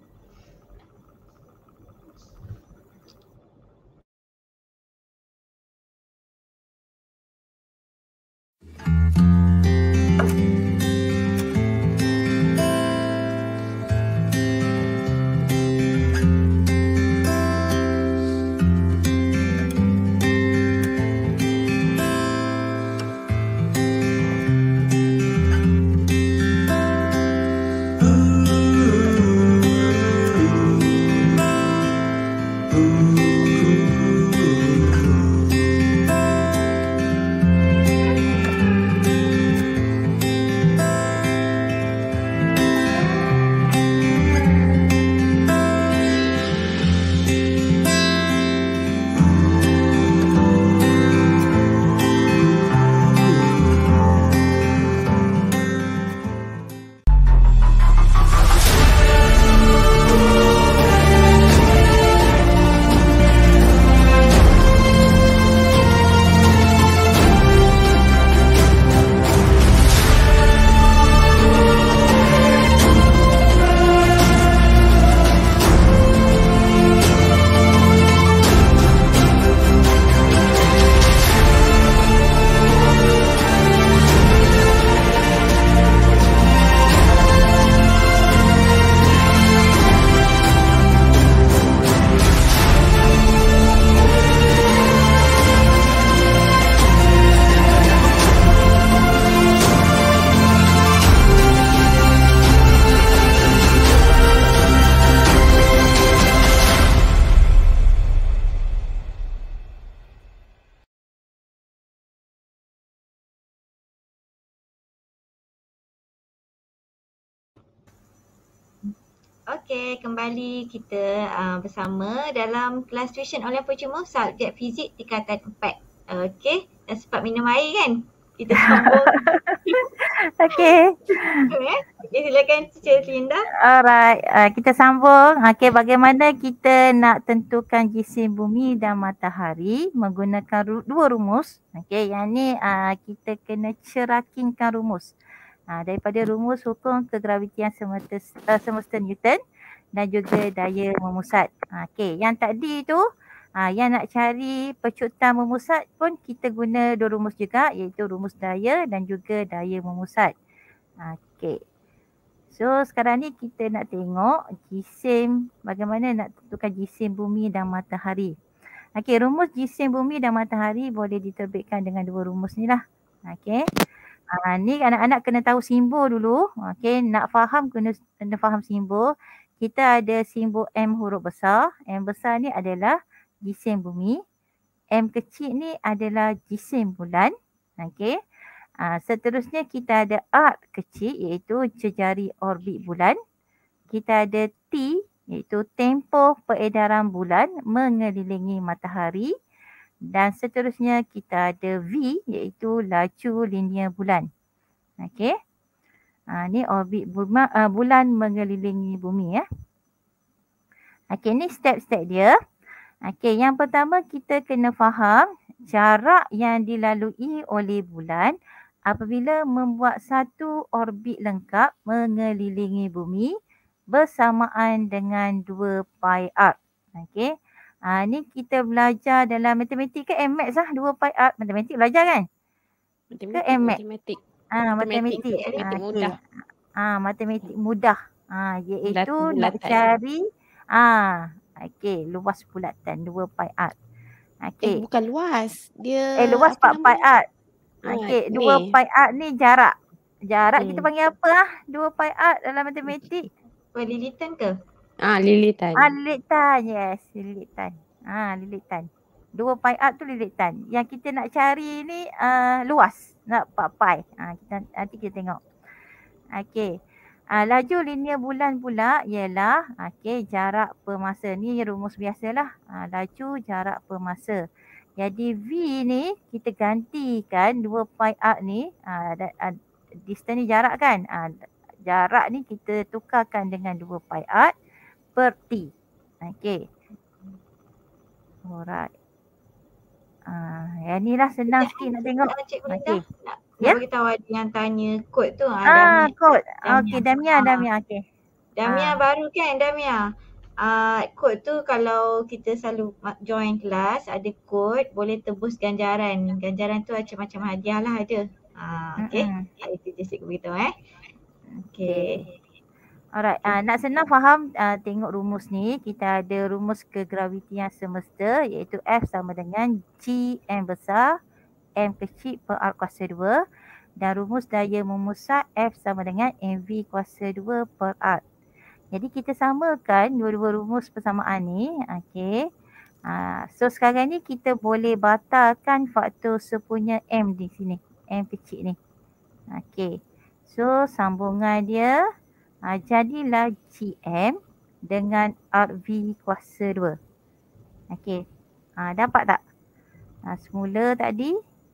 Okey, kembali kita uh, bersama dalam kelas tuition online percuma subjek fizik tingkatan empat. Okey, dah sempat minum air kan? Kita sambung. okey. Okey, silakan Teacher Linda. Alright, uh, kita sambung. Okey, bagaimana kita nak tentukan jisim bumi dan matahari menggunakan ru- dua rumus. Okey, yang ni uh, kita kena cerakinkan rumus. Ha, daripada rumus hukum kegravitian semesta, uh, semesta Newton dan juga daya memusat. Ha, Okey, yang tadi tu ha, yang nak cari pecutan memusat pun kita guna dua rumus juga, iaitu rumus daya dan juga daya memusat. Ha, Okey. So sekarang ni kita nak tengok jisim, bagaimana nak tentukan jisim bumi dan matahari. Okey, rumus jisim bumi dan matahari boleh diterbitkan dengan dua rumus ni lah. Okey. Ha, ni anak-anak kena tahu simbol dulu. Okey, nak faham kena kena faham simbol. Kita ada simbol M huruf besar. M besar ni adalah jisim bumi. M kecil ni adalah jisim bulan. Okey. Ha, seterusnya kita ada R kecil iaitu jejari orbit bulan. Kita ada T iaitu tempoh peredaran bulan mengelilingi matahari. Dan seterusnya kita ada V iaitu laju linear bulan. Okey. Ha, ni orbit bulan, uh, bulan mengelilingi bumi ya. Okey, ni step-step dia. Okey, yang pertama kita kena faham jarak yang dilalui oleh bulan apabila membuat satu orbit lengkap mengelilingi bumi bersamaan dengan dua pi r. Okey. Ha, ni kita belajar dalam matematik ke M Maths lah, dua pi r. Matematik belajar kan? Matematik. Ke M Maths? Matematik. Ah, matematik. Matematik Ha, mudah. Ah, matematik mudah. Ah, iaitu Bulat- nak bulatan. cari ah, okey, luas bulatan dua pi r. Eh Okey. bukan luas. Dia Eh, luas apa empat pi nama? r. Ah, Okey, ni. dua pi r ni jarak. Jarak kita Hmm. panggil apa ah? dua pi r dalam matematik. Pelilitan ke? Ah, lilitan. Ah, lilitan. Yes, lilitan. Ah, lilitan. dua pi r tu lilitan. Yang kita nak cari ni uh, luas. Nak empat pi. Ah, kita nanti kita tengok. Okey. Ah, laju linear bulan pula ialah okey jarak per masa. Ni rumus biasalah. Ah, laju jarak per masa. Jadi V ni kita gantikan dua pi r ni, ah, da, ah, distance ni jarak kan. Ah, jarak ni kita tukarkan dengan dua pi r per T. Okey. Alright. Ah, yang ni lah senang sikit nak tengok. Ah, Cikgu Linda, Okey. nak, Ya? nak beritahu ada yang tanya kod tu. Ah, Ah, Damia. kod. Damia. Okey, Damia, Ah. Damia. Okey. Damia Ah. baru kan Damia? Uh, kod tu kalau kita selalu ma- join kelas ada kod boleh tebus ganjaran. Ganjaran tu macam-macam hadiah lah ada. Uh, okay. Mm-mm. Itu je cikgu beritahu eh. Okay. Alright, uh, nak senang faham uh, tengok rumus ni. Kita ada rumus kegravitian semesta iaitu F sama dengan G M besar M kecil per R kuasa dua. Dan rumus daya memusat F sama dengan M V kuasa dua per R. Jadi kita samakan dua-dua rumus persamaan ni. Okay. Uh, so sekarang ni kita boleh batalkan faktor sepunya M di sini. M kecil ni. Okay. So sambungan dia uh, jadilah G M dengan R V kuasa dua. Okay. Uh, dapat tak? Uh, semula tadi.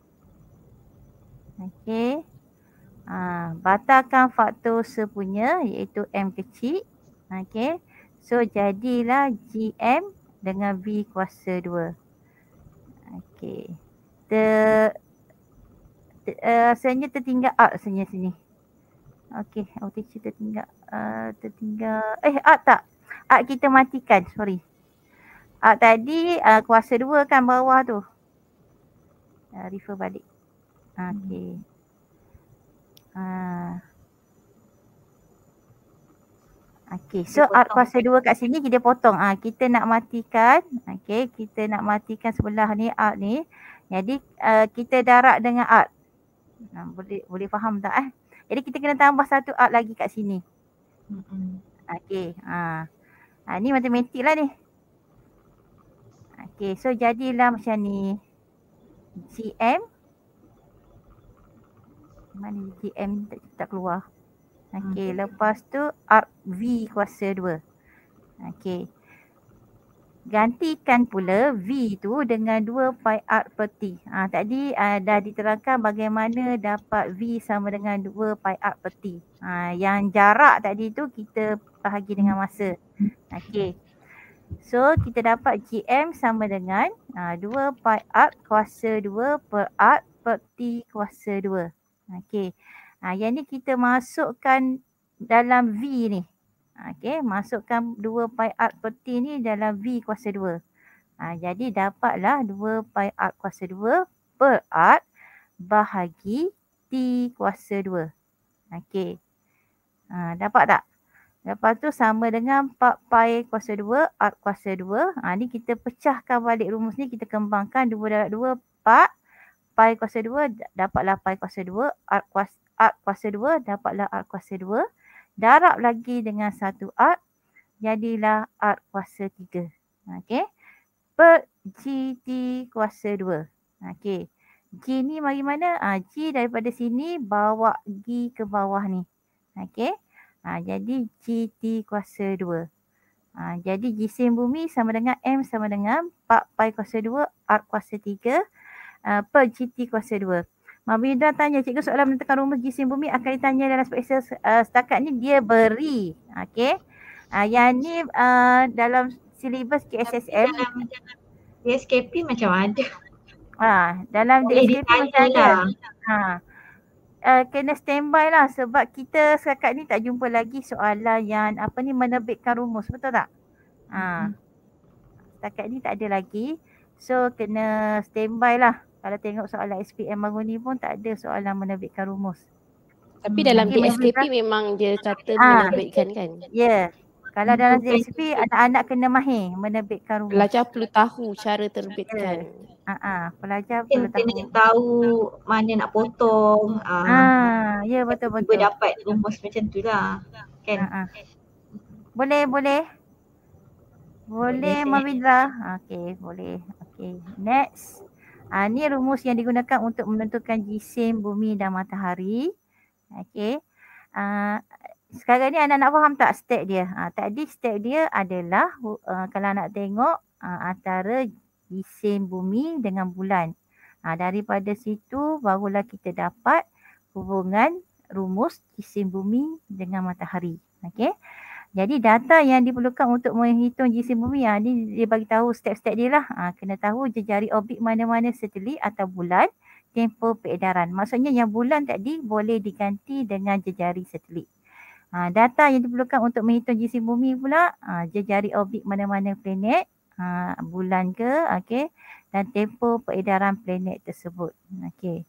Okay. Uh, batalkan faktor sepunya iaitu M kecil. Okay. So jadilah G M dengan V kuasa dua. Okay. Ter, ter, uh, rasanya tertinggal R rasanya sini. Okay. Oh, teacher tertinggal. Uh, tertinggal. Eh, R tak. R kita matikan. Sorry. R tadi uh, kuasa dua kan bawah tu. Uh, refer balik. Okay. Uh, Okay, so R kuasa dua kat sini kita potong. Ah, kita nak matikan, okay, kita nak matikan sebelah ni R ni. Jadi uh, kita darab dengan R. Nah, boleh boleh faham tak eh? Jadi kita kena tambah satu R lagi kat sini. Mm-mm. Okay, ah. Ah, ni matematik lah ni. Okay, so jadilah macam ni. G M. Mana G M tak, tak keluar. Okey, lepas tu R V kuasa dua. Okey. Gantikan pula V tu dengan dua pi R per T. Ha, tadi uh, dah diterangkan bagaimana dapat V sama dengan dua pi R per T. Ha, yang jarak tadi tu kita bahagi dengan masa. Okey. So kita dapat G M sama dengan uh, dua pi R kuasa dua per R per T kuasa dua. Okey. Ha, yang ni kita masukkan dalam V ni. Okey, masukkan dua pi R per T ni dalam V kuasa dua. Ha, jadi dapatlah dua pi R kuasa dua per R bahagi T kuasa dua. Okey. Ha, dapat tak? Lepas tu sama dengan empat pi kuasa dua R kuasa dua. Ha, ni kita pecahkan balik rumus ni, kita kembangkan dua darab dua, empat. Pi kuasa dua dapatlah pi kuasa dua, R kuasa, R kuasa dua dapatlah R kuasa dua. Darab lagi dengan satu R, jadilah R kuasa tiga. Okey. Per G T kuasa dua. Okey. G ni mari mana? Ha, G daripada sini bawa G ke bawah ni. Okey. Ha, jadi G T kuasa dua. Ha, jadi jisim bumi sama dengan M sama dengan empat pi kuasa dua R kuasa tiga uh, per G T kuasa dua. Mami Indra tanya, cikgu soalan menentukan rumus jisim bumi akan ditanya dalam speksa uh, setakat ni dia beri. Okey. Uh, yang ni uh, dalam silibus K S S M. Dalam D S K P macam ada. Ha, dalam D S K P macam ada. Ha. Uh, kena standby lah sebab kita setakat ni tak jumpa lagi soalan yang apa ni menerbitkan rumus, betul tak? Ha. Setakat ni tak ada lagi. So kena standby lah. Kalau tengok soalan S P M baru ni pun tak ada soalan menerbitkan rumus. Tapi dalam Okay, D S K P memang- memang dia kata Ah. menerbitkan kan. Ya. Yeah. Kalau dalam D S K P anak-anak kena mahir menerbitkan rumus. Pelajar perlu tahu cara terbitkan. Ha ah, pelajar Mungkin perlu kena tahu. tahu mana nak potong. Ah, Ah, ya betul tiba betul. dapat rumus macam tu lah. Kan? Ha ah. Boleh boleh. Boleh Boleh. Mawindra. Okey, boleh. Okey, next. Ah, ni rumus yang digunakan untuk menentukan jisim bumi dan matahari. Okey. Ah, sekarang ni anak-anak faham tak step dia? Ah, tadi step dia adalah uh, kalau nak tengok uh, antara jisim bumi dengan bulan. Ah, daripada situ barulah kita dapat hubungan rumus jisim bumi dengan matahari. Okey. Jadi data yang diperlukan untuk menghitung jisim bumi, ha, ni dia bagi tahu step-step dia lah. Ha, kena tahu jejari orbit mana-mana satelit atau bulan, tempoh peredaran. Maksudnya yang bulan tadi boleh diganti dengan jejari satelit. Ha, data yang diperlukan untuk menghitung jisim bumi pula, ha, jejari orbit mana-mana planet, ha, bulan ke, okey, dan tempoh peredaran planet tersebut. Okey.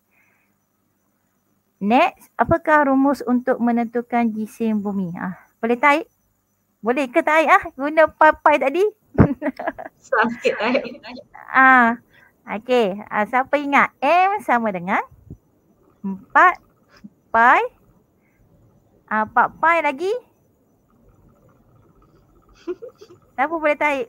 Next, apakah rumus untuk menentukan jisim bumi? Ah, boleh tarik? Boleh ke tarik ah? Guna pi-pi tadi? Susah sikit lah. Ah, okey. Ah, siapa ingat? M sama dengan empat pi. Ah, empat pi lagi. Siapa boleh tarik?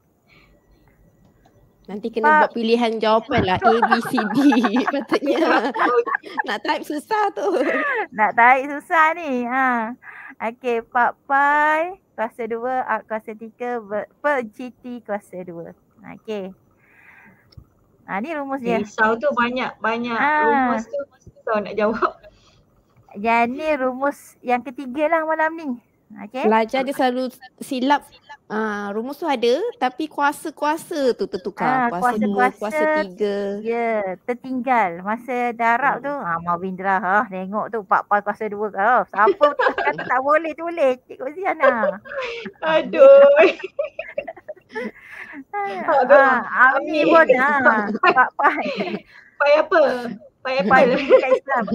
Nanti kena Pak. buat pilihan jawapan lah A, B, C, D. Patutnya nak type susah tu. Nak tarik susah ni. Ha. Okey, empat pi kuasa dua R kuasa tiga per G T kuasa dua. Okey. Ha, ni rumus dia. Risau tu banyak banyak Ah. rumus tu susah nak jawab. Yang ni rumus yang ketiga lah malam ni. Okey. Pelajar dia selalu silap. Ah, rumus tu ada tapi kuasa-kuasa tu tertukar. Ah, kuasa dua, kuasa-kuasa kuasa tiga. Ya, tertinggal. Masa darab tu, ah Mawindra ha, tengok tu empat pi kuasa dua ke. Oh, siapa tu kata tak boleh tulis? Cikgu Ziana. Aduh. Aduh, Ah, Ami Ami. pun ah, empat pi. Pai apa? Pai apa? Pi pendidikan Islam.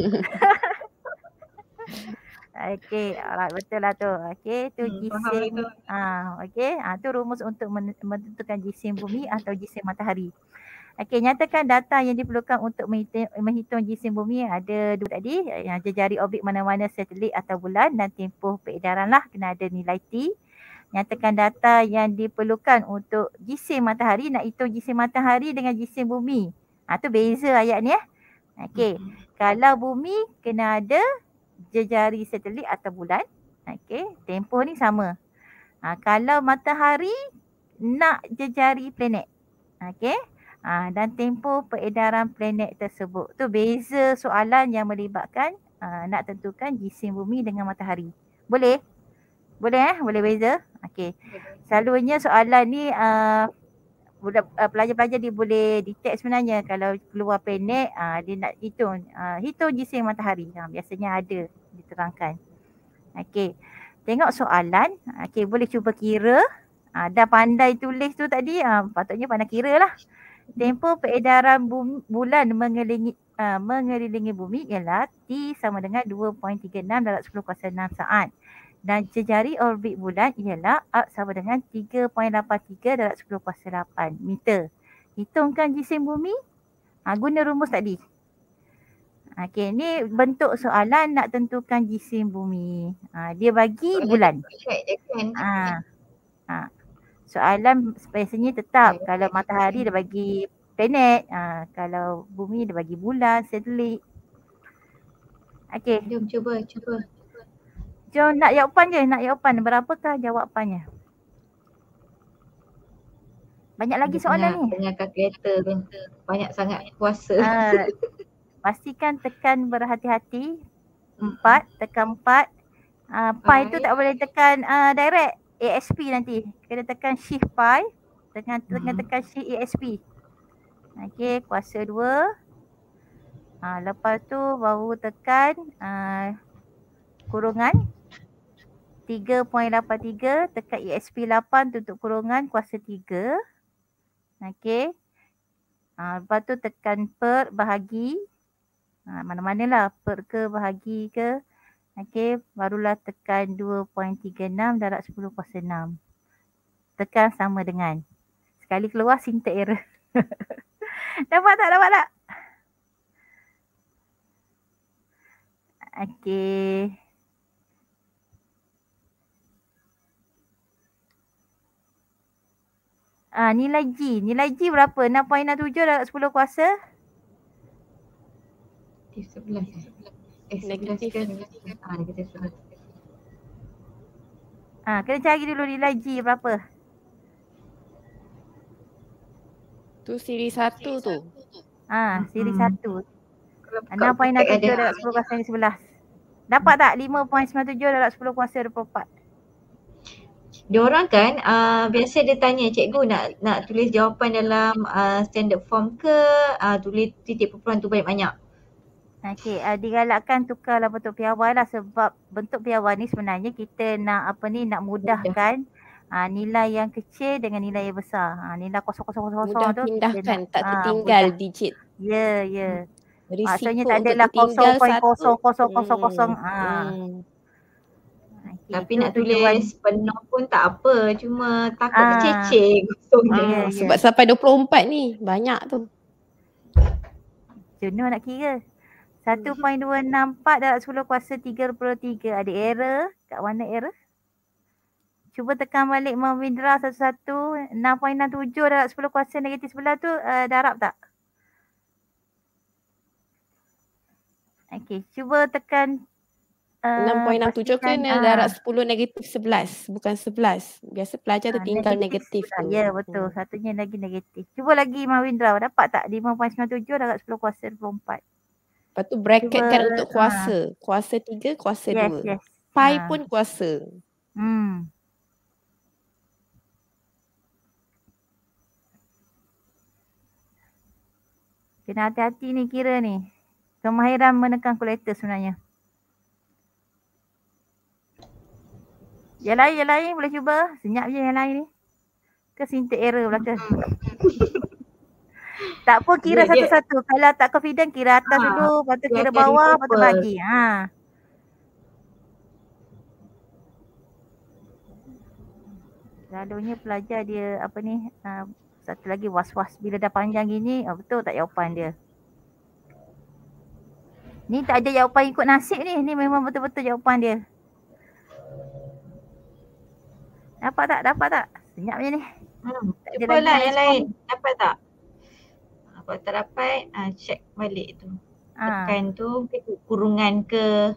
Okey, alright, betul lah tu. Okey, tu Hmm, faham jisim. lah tu. Ah, okey. Ah, tu rumus untuk men- menentukan jisim bumi atau jisim matahari. Okey, nyatakan data yang diperlukan untuk menghitung, menghitung jisim bumi ada dua tadi, yang jejari orbit mana-mana satelit atau bulan dan tempoh peredaran lah, kena ada nilai T. Nyatakan data yang diperlukan untuk jisim matahari, nak hitung jisim matahari dengan jisim bumi. Ah, tu beza ayat ni eh. Okey, kalau bumi kena ada jejari satelit atau bulan. Okey, tempoh ni sama. Ha, kalau matahari nak jejari planet. Okey. Ha, dan tempoh peredaran planet tersebut. Tu beza soalan yang melibatkan uh, nak tentukan jisim bumi dengan matahari. Boleh? Boleh eh? Boleh beza? Okey. Selalunya soalan ni uh, budak, uh, pelajar-pelajar dia boleh detect sebenarnya kalau keluar planet uh, dia nak hitung uh, hitung jisim matahari. Ha, biasanya ada diterangkan. Okey. tengok soalan. Okey, boleh cuba kira. Ha, dah pandai tulis tu tadi, ha, patutnya pandai kira lah. Tempoh peredaran bumi, bulan mengelilingi uh, mengelilingi bumi ialah T sama dengan dua perpuluhan tiga enam darab sepuluh kuasa enam saat. Dan jejari orbit bulan ialah arc sama dengan tiga perpuluhan lapan tiga darab sepuluh kuasa lapan meter. Hitungkan jisim bumi. Ha, guna rumus tadi. Okey, ni bentuk soalan nak tentukan jisim bumi. Ha, dia bagi bulan. Ha, ha. Soalan biasanya tetap. Kalau matahari dia bagi planet. Ha, kalau bumi dia bagi bulan, satelit. Okey. Jom cuba, cuba. Jom nak jawapan je. Nak jawapan. Berapakah jawapannya? Banyak lagi soalan ni. Dengan kalkulator banyak sangat kuasa. Uh, pastikan tekan berhati-hati. Empat, tekan empat. Uh, pi tu tak boleh tekan uh, direct. A S P nanti. Kena tekan shift pi. Tekan, tekan, tekan shift A S P. Okey, kuasa dua. Uh, lepas tu baru tekan uh, kurungan. tiga perpuluhan lapan tiga. Tekan A S P lapan tutup kurungan kuasa tiga. Okey. Ha, lepas tu tekan per bahagi. Ha, mana-manalah per ke bahagi ke. Okey. Barulah tekan dua perpuluhan tiga enam darab sepuluh kuasa enam. Tekan sama dengan. Sekali keluar syntax error. Dapat tak? Dapat tak? Okey. Ah, nilai G. Nilai G berapa? enam perpuluhan enam tujuh darab sepuluh kuasa? sebelas. Eh, Negatif. Ah, negatif sebelas. Ah, kena cari dulu nilai G berapa? Tu siri satu tu. Ah, siri Hmm. satu. enam perpuluhan enam tujuh darab sepuluh kuasa sebelas. Dapat tak? lima perpuluhan sembilan tujuh darab sepuluh kuasa dua puluh empat. Diorang kan uh, biasa dia tanya cikgu nak nak tulis jawapan dalam uh, standard form ke uh, tulis titik perpuluhan tu banyak-banyak. Okey, uh, digalakkan tukarlah bentuk piawai lah sebab bentuk piawai ni sebenarnya kita nak apa ni nak mudahkan uh, nilai yang kecil dengan nilai yang besar. Uh, nilai kosong kosong kosong Mudah tu pindahkan, nak, tak uh, tertinggal mudah. digit. Ya, yeah, ya. Yeah. Risiko Maksudnya tak untuk adalah kosong tertinggal kosong satu. kosong kosong kosong kosong. Hmm. Ah. Hmm. Okay, Tapi tu nak tujuan. tulis penuh pun tak apa, cuma takut Ah. terceceh kosongnya. Ah, Ya, ya. sebab sampai dua puluh empat ni banyak tu. Jenuh nak kira. satu perpuluhan dua enam empat darab sepuluh kuasa tiga puluh tiga. Ada error. Kat mana error? Cuba tekan balik Mawindra satu-satu. enam perpuluhan enam tujuh darab sepuluh kuasa negatif sebelah tu uh, darab tak? Okey, cuba tekan uh, enam perpuluhan enam tujuh pastikan, kena ah, darab sepuluh negatif sebelas. Bukan sebelas. Biasa pelajar ah, tertinggal negatif, sebelah. tu. Ya, betul. Hmm. Satunya lagi negatif. Cuba lagi Mawindra. Dapat tak? lima perpuluhan sembilan tujuh darab sepuluh kuasa dua puluh empat. Lepas tu bracket Cuba, kan untuk kuasa. ah. Kuasa tiga, kuasa Yes, dua. yes. Pi Ah. pun kuasa. Hmm. Kena hati-hati ni kira ni. Kemahiran menekan kalkulator sebenarnya. Yang lain, yang lain boleh cuba. Senyap je yang lain ni. Ke syntax error belaka. Tak apa kira Dia- dia- satu-satu. Kalau tak confident kira atas Ha, dulu. Lepas tu dia kira akan bawah. Lepas tu recover. bagi. Ha. Selalunya pelajar dia apa ni. Uh, satu lagi was-was. Bila dah panjang gini. Oh, betul tak jawapan dia. Ni tak ada jawapan ikut nasib ni. Ni memang betul-betul jawapan dia. Dapat tak? Dapat tak? Senyap je ni. Hmm. Tak ada Cubalah lagi yang respon. lain. Dapat tak? Ah, kalau tak dapat, ah, check balik tu. Ah. Tekan tu kurungan ke.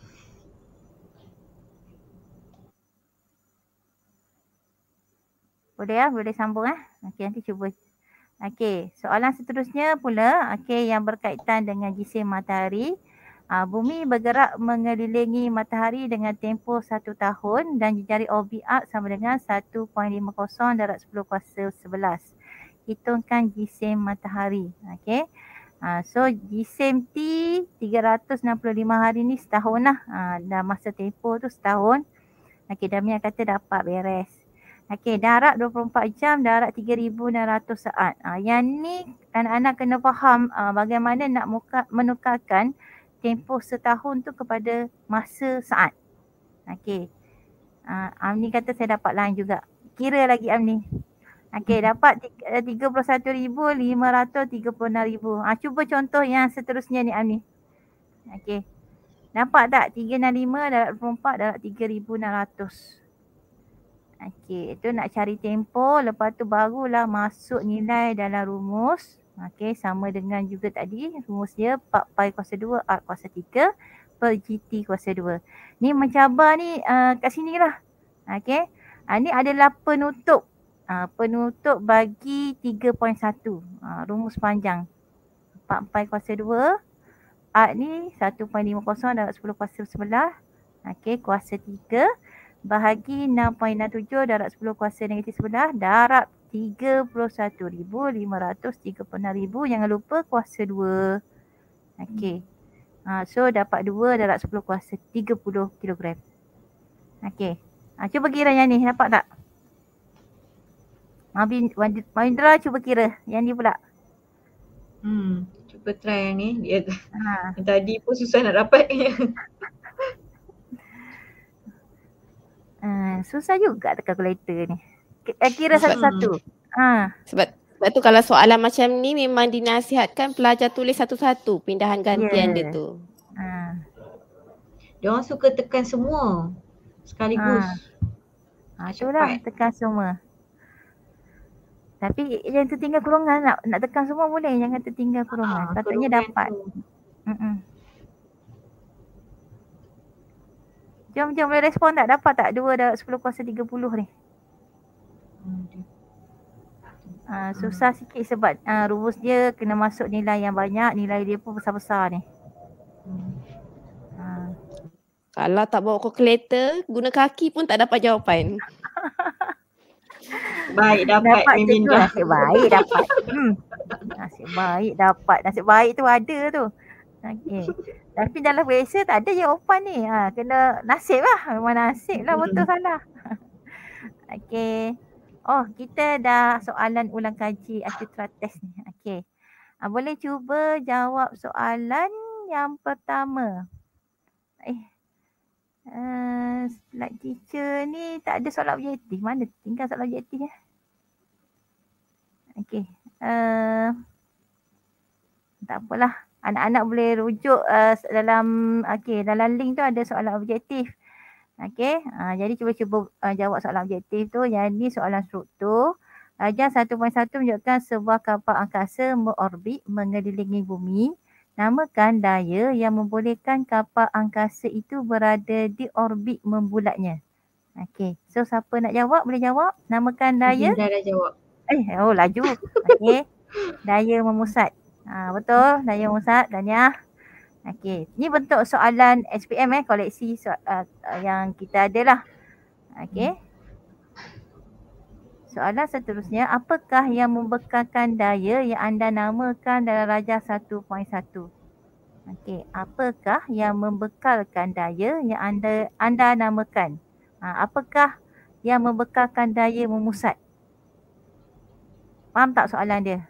Boleh ya? Boleh sambung eh? Okey, nanti cuba. Okey, soalan seterusnya pula okey yang berkaitan dengan jisim matahari. Uh, bumi bergerak mengelilingi matahari dengan tempoh satu tahun dan jejari orbit arc sama dengan satu perpuluhan lima kosong darab sepuluh kuasa sebelas. Hitungkan jisim matahari. Okey. Uh, so jisim T tiga ratus enam puluh lima hari ni setahun lah. Uh, dan masa tempoh tu setahun. Okey, Damian kata dapat, beres. Okey, darat dua puluh empat jam, darat tiga ribu enam ratus saat. Ha, yang ni anak-anak kena faham uh, bagaimana nak muka, menukarkan tempoh setahun tu kepada masa saat. Okey. Uh, Amni kata saya dapat lain juga. Kira lagi Amni. Okey, dapat tiga puluh satu ribu lima ratus tiga puluh enam ribu. Ha, cuba contoh yang seterusnya ni Amni. Okey. Nampak tak? tiga enam lima darat dua puluh empat darat tiga ribu enam ratus. Okey, itu nak cari tempoh. Lepas tu barulah masuk nilai dalam rumus. Okey, sama dengan juga tadi. Rumus dia empat pi kuasa dua R kuasa tiga per G T kuasa dua. Ni mencabar ni uh, kat sini lah. Okey. Uh, ni adalah penutup. Uh, penutup bagi tiga perpuluhan satu. Uh, rumus panjang. empat pi kuasa dua. R ni satu perpuluhan lima kosong darat sepuluh kuasa sebelas. Okey, kuasa tiga. Bahagi enam perpuluhan enam tujuh darat sepuluh kuasa negatif sebelas. Darat tiga puluh satu ribu lima ratus tiga puluh enam ribu. Jangan lupa kuasa dua. Okey. Ha, so dapat dua darat sepuluh kuasa tiga puluh kilogram. Okey. Ha, cuba kira yang ni. Dapat tak? Mahindra cuba kira. Yang ni pula. Hmm, cuba try yang ni. Dia Ha. tadi pun susah nak dapat. Uh, susah juga tekan kalkulator ni. Kira satu-satu. Ha. Sebab sebab tu kalau soalan macam ni memang dinasihatkan pelajar tulis satu-satu pindahan gantian Yeah. dia tu. Ha. Dia orang suka tekan semua sekaligus. Ha, itulah tekan semua. Tapi yang tertinggal kurungan nak nak tekan semua boleh, jangan tertinggal kurungan. Ah, Patutnya kurungan dapat. tu. Mm-mm. Jom jom boleh respon tak? Dapat tak dua darat sepuluh kuasa tiga puluh ni? Hmm, dia- Ha, susah sikit sebab uh, rumus dia kena masuk nilai yang banyak, nilai dia pun besar-besar ni. hmm. Ha. Kalau tak bawa kalkulator, guna kaki pun tak dapat jawapan. Baik dapat, Dapat Mimin cikgu, dah. nasib baik dapat. Hmm. Nasib baik dapat. Nasib baik tu ada tu. Okey. Tapi dalam biasa tak ada jawapan ni. Ha, kena nasib lah. Memang nasib lah betul salah. Okey. Oh, kita dah soalan ulang kaji Alcitra test ni. Okey. Ha, boleh cuba jawab soalan yang pertama. Eh. Uh, slide teacher ni tak ada soalan objektif. Mana tinggal soalan objektif ya? Okey. Uh, tak apalah. Anak-anak boleh rujuk uh, dalam okey, dalam link tu ada soalan objektif. Okey. Uh, jadi cuba-cuba uh, jawab soalan objektif tu. Yang ni soalan struktur. Rajah satu perpuluhan satu menunjukkan sebuah kapal angkasa mengorbit mengelilingi bumi. Namakan daya yang membolehkan kapal angkasa itu berada di orbit membulatnya. Okey. So siapa nak jawab boleh jawab. Namakan daya. Mimin dah jawab. Eh, oh laju. Okey. Daya memusat. Ha, betul. Daya memusat. Tahniah. Okey. Ni bentuk soalan S P M eh. Koleksi so, uh, uh, yang kita ada lah. Okey. Soalan seterusnya. Apakah yang membekalkan daya yang anda namakan dalam rajah satu perpuluhan satu? Okey. Apakah yang membekalkan daya yang anda anda namakan? Ha, apakah yang membekalkan daya memusat? Faham tak soalan dia?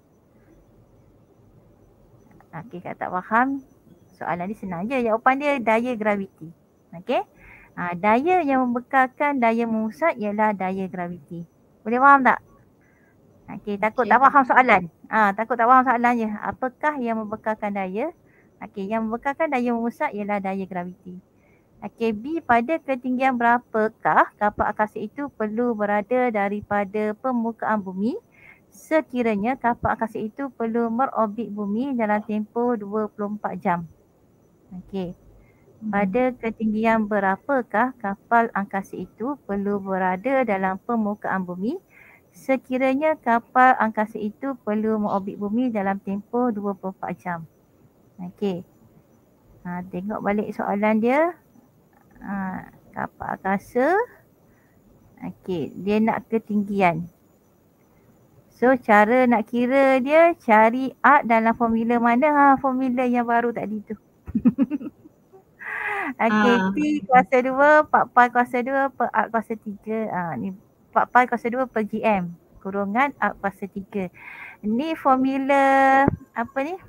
Okey, kalau tak faham, soalan dia senang je. Jawapan dia daya graviti. Okey. Ha, daya yang membekalkan daya memusat ialah daya graviti. Boleh faham tak? Okey, takut Okey. tak faham soalan. Ah, ha, takut tak faham soalan je. Apakah yang membekalkan daya? Okey, yang membekalkan daya memusat ialah daya graviti. Okey, B, pada ketinggian berapakah kapal angkasa itu perlu berada daripada permukaan bumi sekiranya kapal angkasa itu perlu merorbit bumi dalam tempoh dua puluh empat jam? Okey. Pada ketinggian berapakah kapal angkasa itu perlu berada dalam permukaan bumi sekiranya kapal angkasa itu perlu mengorbit bumi dalam tempoh dua puluh empat jam? Okey. Ha, tengok balik soalan dia. Ha, kapal angkasa. Okey, dia nak ketinggian. So cara nak kira dia cari arc dalam formula mana? Ha, formula yang baru tadi tu. Okey, Ah. P kuasa dua, empat pi kuasa dua per R kuasa tiga. Ah, ni empat pi kuasa dua per G M. Kurungan R kuasa tiga. Ni formula apa ni?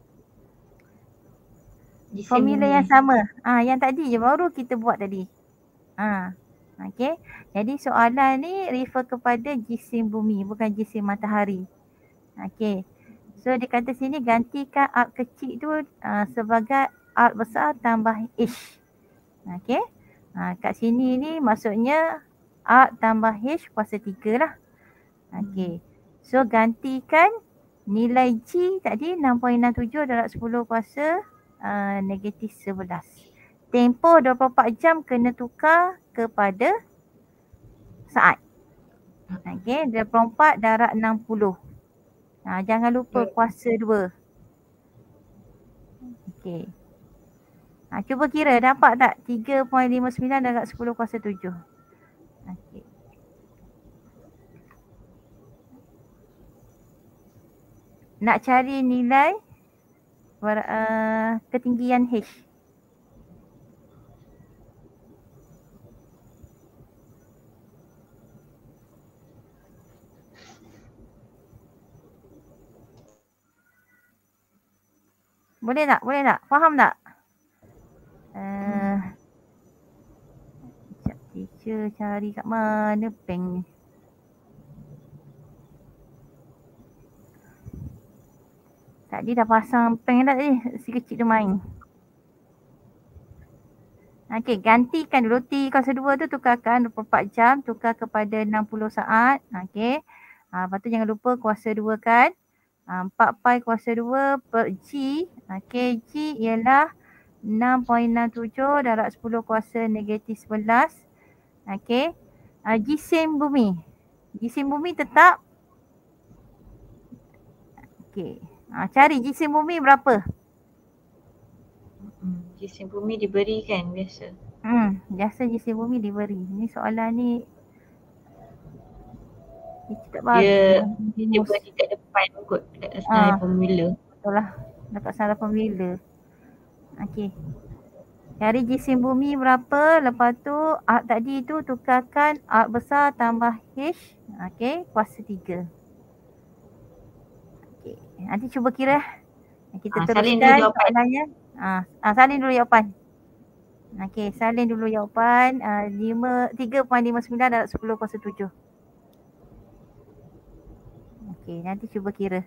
Jisim Formula bumi. yang sama. Ah, yang tadi je baru kita buat tadi. Ah. Okey. Jadi soalan ni refer kepada jisim bumi bukan jisim matahari. Okey. So dia kata sini gantikan R kecil tu uh, sebagai R besar tambah H. Okey. Ha, kat sini ni maksudnya R tambah H kuasa tiga lah. Okey. So gantikan nilai G tadi enam perpuluhan enam tujuh darab sepuluh kuasa uh, negatif sebelas. Tempoh dua puluh empat jam kena tukar kepada saat. Okey, dua puluh empat darab enam puluh. Ha, jangan lupa kuasa dua. Okey. Ha, cuba kira dapat tak tiga perpuluhan lima sembilan darab sepuluh kuasa tujuh. Okey. Nak cari nilai uh, ketinggian H. Boleh tak? Boleh tak? Faham tak? Uh, sekejap teacher cari kat mana peng ni. Tadi dah pasang peng dah tadi. Si kecil tu main. Okey, gantikan dulu T kuasa dua tu tukarkan dua puluh empat jam. Tukar kepada enam puluh saat. Okey. Ha, lepas tu jangan lupa kuasa dua kan. Ha, empat pi kuasa dua per G. Okey, G ialah enam perpuluhan enam tujuh darab sepuluh kuasa negatif sebelas. Okey. Uh, jisim bumi. Jisim bumi tetap. Okey. Uh, cari jisim bumi berapa? Hmm, jisim bumi diberi kan biasa. Hmm, biasa jisim bumi diberi. Ni soalan ni kita tak bagi. Dia, dia bagi kat depan kot dekat senarai Ah. formula. Betul lah. Dekat senarai formula. Okey. Cari jisim bumi berapa, lepas tu R tadi tu tukarkan R besar tambah H. Okey, kuasa tiga. Okey, nanti cuba kira. Kita Ah, salin dulu teruskan jawapan. soalannya. Ah, ah, salin dulu jawapan. Okey, salin dulu jawapan. Ah, tiga perpuluhan lima sembilan darab sepuluh kuasa tujuh. Okey, nanti cuba kira.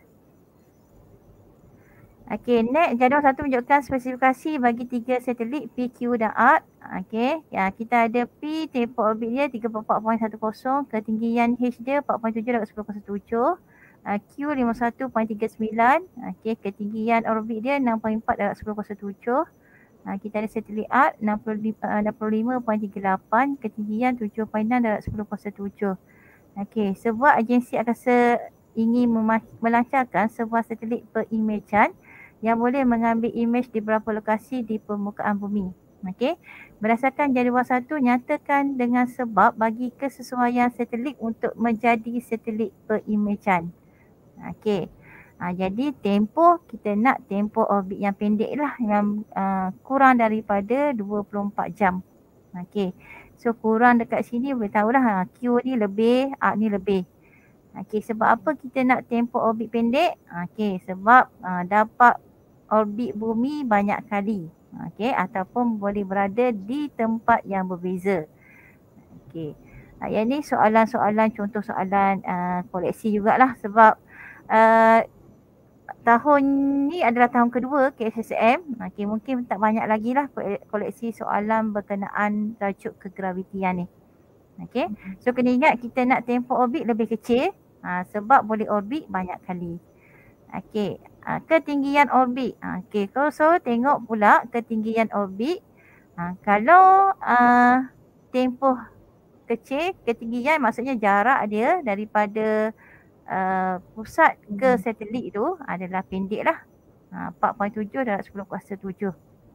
Okey, next jadual satu menunjukkan spesifikasi bagi tiga satelit P, Q dan R. Okey, ya, kita ada P, tempoh orbit dia tiga puluh empat perpuluhan satu kosong, ketinggian H dia empat perpuluhan tujuh darab sepuluh kuasa tujuh. Uh, Q lima puluh satu perpuluhan tiga sembilan. Okey, ketinggian orbit dia enam perpuluhan empat darab sepuluh kuasa tujuh. Uh, kita ada satelit R enam puluh lima perpuluhan tiga lapan, ketinggian tujuh perpuluhan enam darab sepuluh kuasa tujuh. Okey, sebuah agensi angkasa ingin melancarkan sebuah satelit perimejan yang boleh mengambil imej di beberapa lokasi di permukaan bumi. Okey. Berdasarkan jadual satu, nyatakan dengan sebab bagi kesesuaian satelit untuk menjadi satelit perimejan. Okey. Ha, jadi tempoh, kita nak tempoh orbit yang pendek lah, yang uh, kurang daripada dua puluh empat jam. Okey. So kurang dekat sini boleh tahulah ha, Q ni lebih, R ni lebih. Okey, sebab apa kita nak tempoh orbit pendek? Okey, sebab uh, dapat orbit bumi banyak kali. Okey, ataupun boleh berada di tempat yang berbeza. Okey. Uh, yang ni soalan-soalan, contoh soalan uh, koleksi jugalah sebab uh, tahun ni adalah tahun kedua K S S M. Okey, mungkin tak banyak lagi lah koleksi soalan berkenaan tajuk kegravitian ni. Okey. So kena ingat kita nak tempoh orbit lebih kecil uh, sebab boleh orbit banyak kali. Okey, uh, ketinggian orbit. Uh, Okey, so tengok pula ketinggian orbit. Uh, kalau uh, tempoh kecil, ketinggian maksudnya jarak dia daripada uh, pusat ke satelit tu adalah pendek lah. Uh, empat perpuluhan tujuh darab sepuluh kuasa tujuh.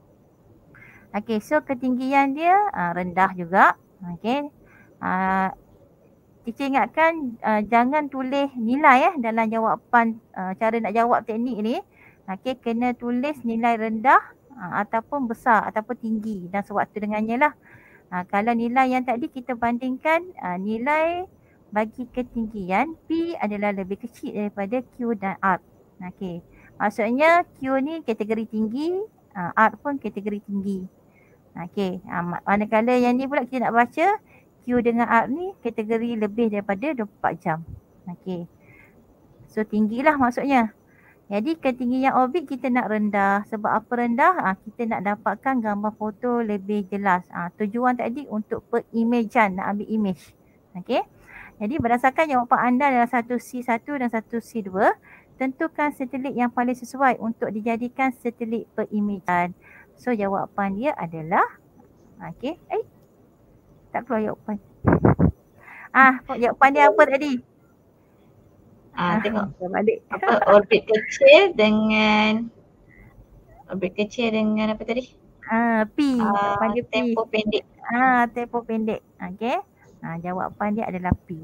Okey, so ketinggian dia uh, rendah juga. Okey. Uh, Teacher ingatkan uh, jangan tulis nilai eh dalam jawapan uh, cara nak jawab teknik ni. Okey, kena tulis nilai rendah uh, ataupun besar ataupun tinggi dan sewaktu dengannya lah. Uh, kalau nilai yang tadi kita bandingkan uh, nilai bagi ketinggian P adalah lebih kecil daripada Q dan R. Okey. Maksudnya Q ni kategori tinggi, uh, R pun kategori tinggi. Okey. Uh, manakala yang ni pula kita nak baca Q dengan R ni kategori lebih daripada dua puluh empat jam. Okey. So tinggilah maksudnya. Jadi ketinggian orbit kita nak rendah. Sebab apa rendah? Ha, kita nak dapatkan gambar foto lebih jelas. Ha, tujuan tadi untuk perimagean, nak ambil image. Okey. Jadi berdasarkan jawapan anda adalah satu C satu dan satu C dua, tentukan satelit yang paling sesuai untuk dijadikan satelit perimagean. So jawapan dia adalah, okey. Eh, tak keluar jawapan. Ah, jawapan dia apa tadi? Ah, tengok balik. Apa orbit kecil dengan orbit kecil dengan apa tadi? Ah, P. Ah, Panggil P. tempoh pendek. Ah, tempoh pendek. Okey. Ah, jawapan dia adalah P.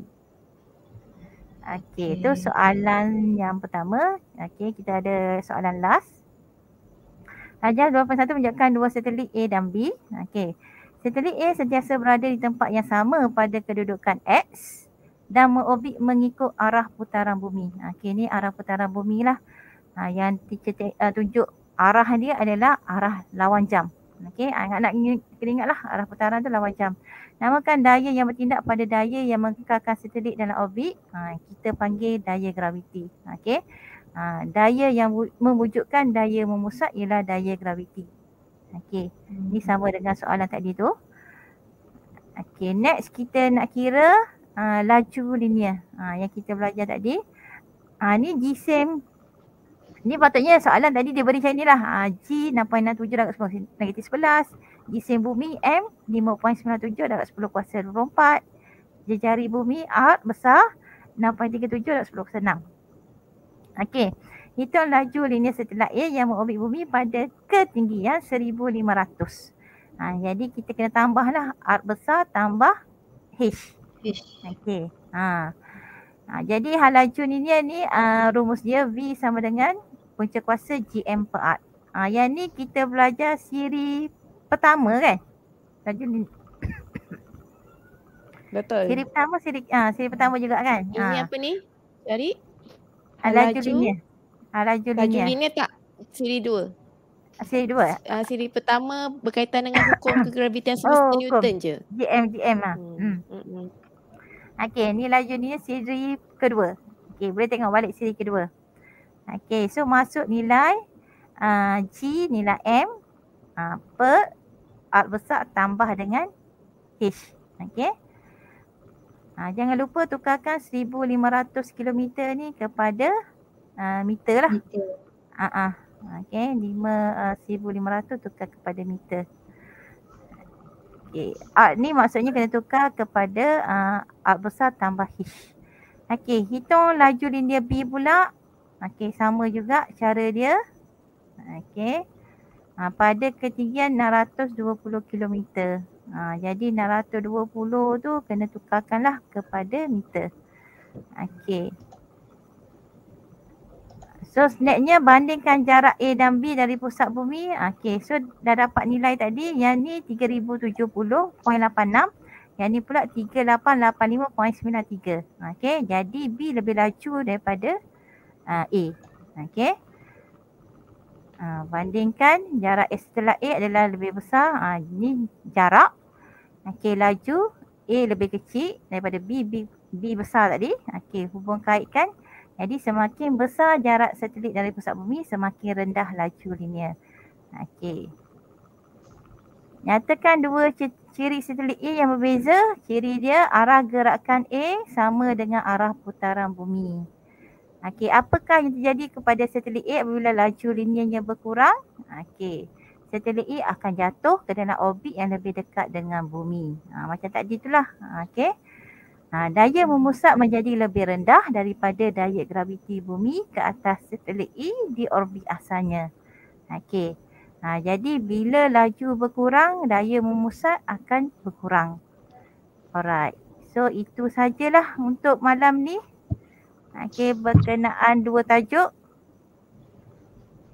Okey, itu soalan yang pertama. Okey, kita ada soalan last. Rajah dua puluh satu menunjukkan dua satelit A dan B. Okey. Satelit A sentiasa berada di tempat yang sama pada kedudukan X dan mengorbit mengikut arah putaran bumi. Okey, ni arah putaran bumi lah. Ha, yang teacher uh, tunjuk arah dia adalah arah lawan jam. Okey, anak-anak ingatlah arah putaran tu lawan jam. Namakan daya yang bertindak pada daya yang mengekalkan satelit dalam orbit. Ha, kita panggil daya graviti. Okey. Ha, daya yang mewujudkan daya memusat ialah daya graviti. Okey, ni sama dengan soalan tadi tu. Okey, next kita nak kira Uh, laju linear uh, yang kita belajar tadi. Uh, ni G-SEM. Ni patutnya soalan tadi dia beri macam ni lah. Uh, G enam perpuluhan enam tujuh darab sepuluh negatif sebelas. G-SEM bumi M lima perpuluhan sembilan tujuh darab sepuluh kuasa dua puluh empat. Jejari bumi R besar enam perpuluhan tiga tujuh darab sepuluh kuasa enam. Okey. Hitung laju linear satelit A yang mengorbit bumi pada ketinggian seribu lima ratus. Uh, jadi kita kena tambahlah R besar tambah H. Okey. Ha. Ha, jadi hal laju linear ni uh, rumus dia V sama dengan punca kuasa G M per R. Ha, yang ni kita belajar siri pertama kan? Laju linear. Betul. Siri pertama siri ah ha, siri pertama juga kan? Ini ha. apa ni? Cari. Ha, laju linear. Ha, laju linear. Laju linear tak? Siri dua. Siri dua? Uh, siri pertama berkaitan dengan hukum kegravitian semesta oh, Newton je. G M G M ah. Hmm. Hmm. Hmm. Okey, ni laju ni siri kedua. Okey, boleh tengok balik siri kedua. Okey, so masuk nilai uh, G, nilai M uh, per R besar tambah dengan H. Okey. Uh, jangan lupa tukarkan seribu lima ratus kilometer ni kepada uh, meter lah. Meter. Uh -uh. Okey, seribu lima ratus tukar kepada meter. Okay. R ni maksudnya kena tukar kepada uh, R besar tambah H. Okey, hitung laju linear B pula. Okey, sama juga cara dia. Okey. Uh, pada ketinggian enam ratus dua puluh kilometer. Uh, jadi enam ratus dua puluh tu kena tukarkanlah kepada meter. Okey. So sebenarnya bandingkan jarak A dan B dari pusat bumi. Okey, so dah dapat nilai tadi. Yang ni tiga ribu tujuh puluh perpuluhan lapan enam. Yang ni pula tiga lapan lapan lima perpuluhan sembilan tiga. Okey, jadi B lebih laju daripada uh, A. Okey. Uh, bandingkan jarak A setelah A adalah lebih besar. Uh, ni jarak. Okey, laju A lebih kecil daripada B. B, B besar tadi. Okey, hubung kaitkan. Jadi semakin besar jarak satelit dari pusat bumi, semakin rendah laju linear. Okey. Nyatakan dua ciri satelit A yang berbeza. Ciri dia arah gerakan A sama dengan arah putaran bumi. Okey, apakah yang terjadi kepada satelit A apabila laju linearnya berkurang? Okey. Satelit A akan jatuh ke dalam orbit yang lebih dekat dengan bumi. Ha, macam tadi itulah. Okey. Ha, daya memusat menjadi lebih rendah daripada daya graviti bumi ke atas satelit E di orbit asalnya. Okey. Ha, jadi bila laju berkurang, daya memusat akan berkurang. Alright. So itu sajalah untuk malam ni. Okey, berkenaan dua tajuk.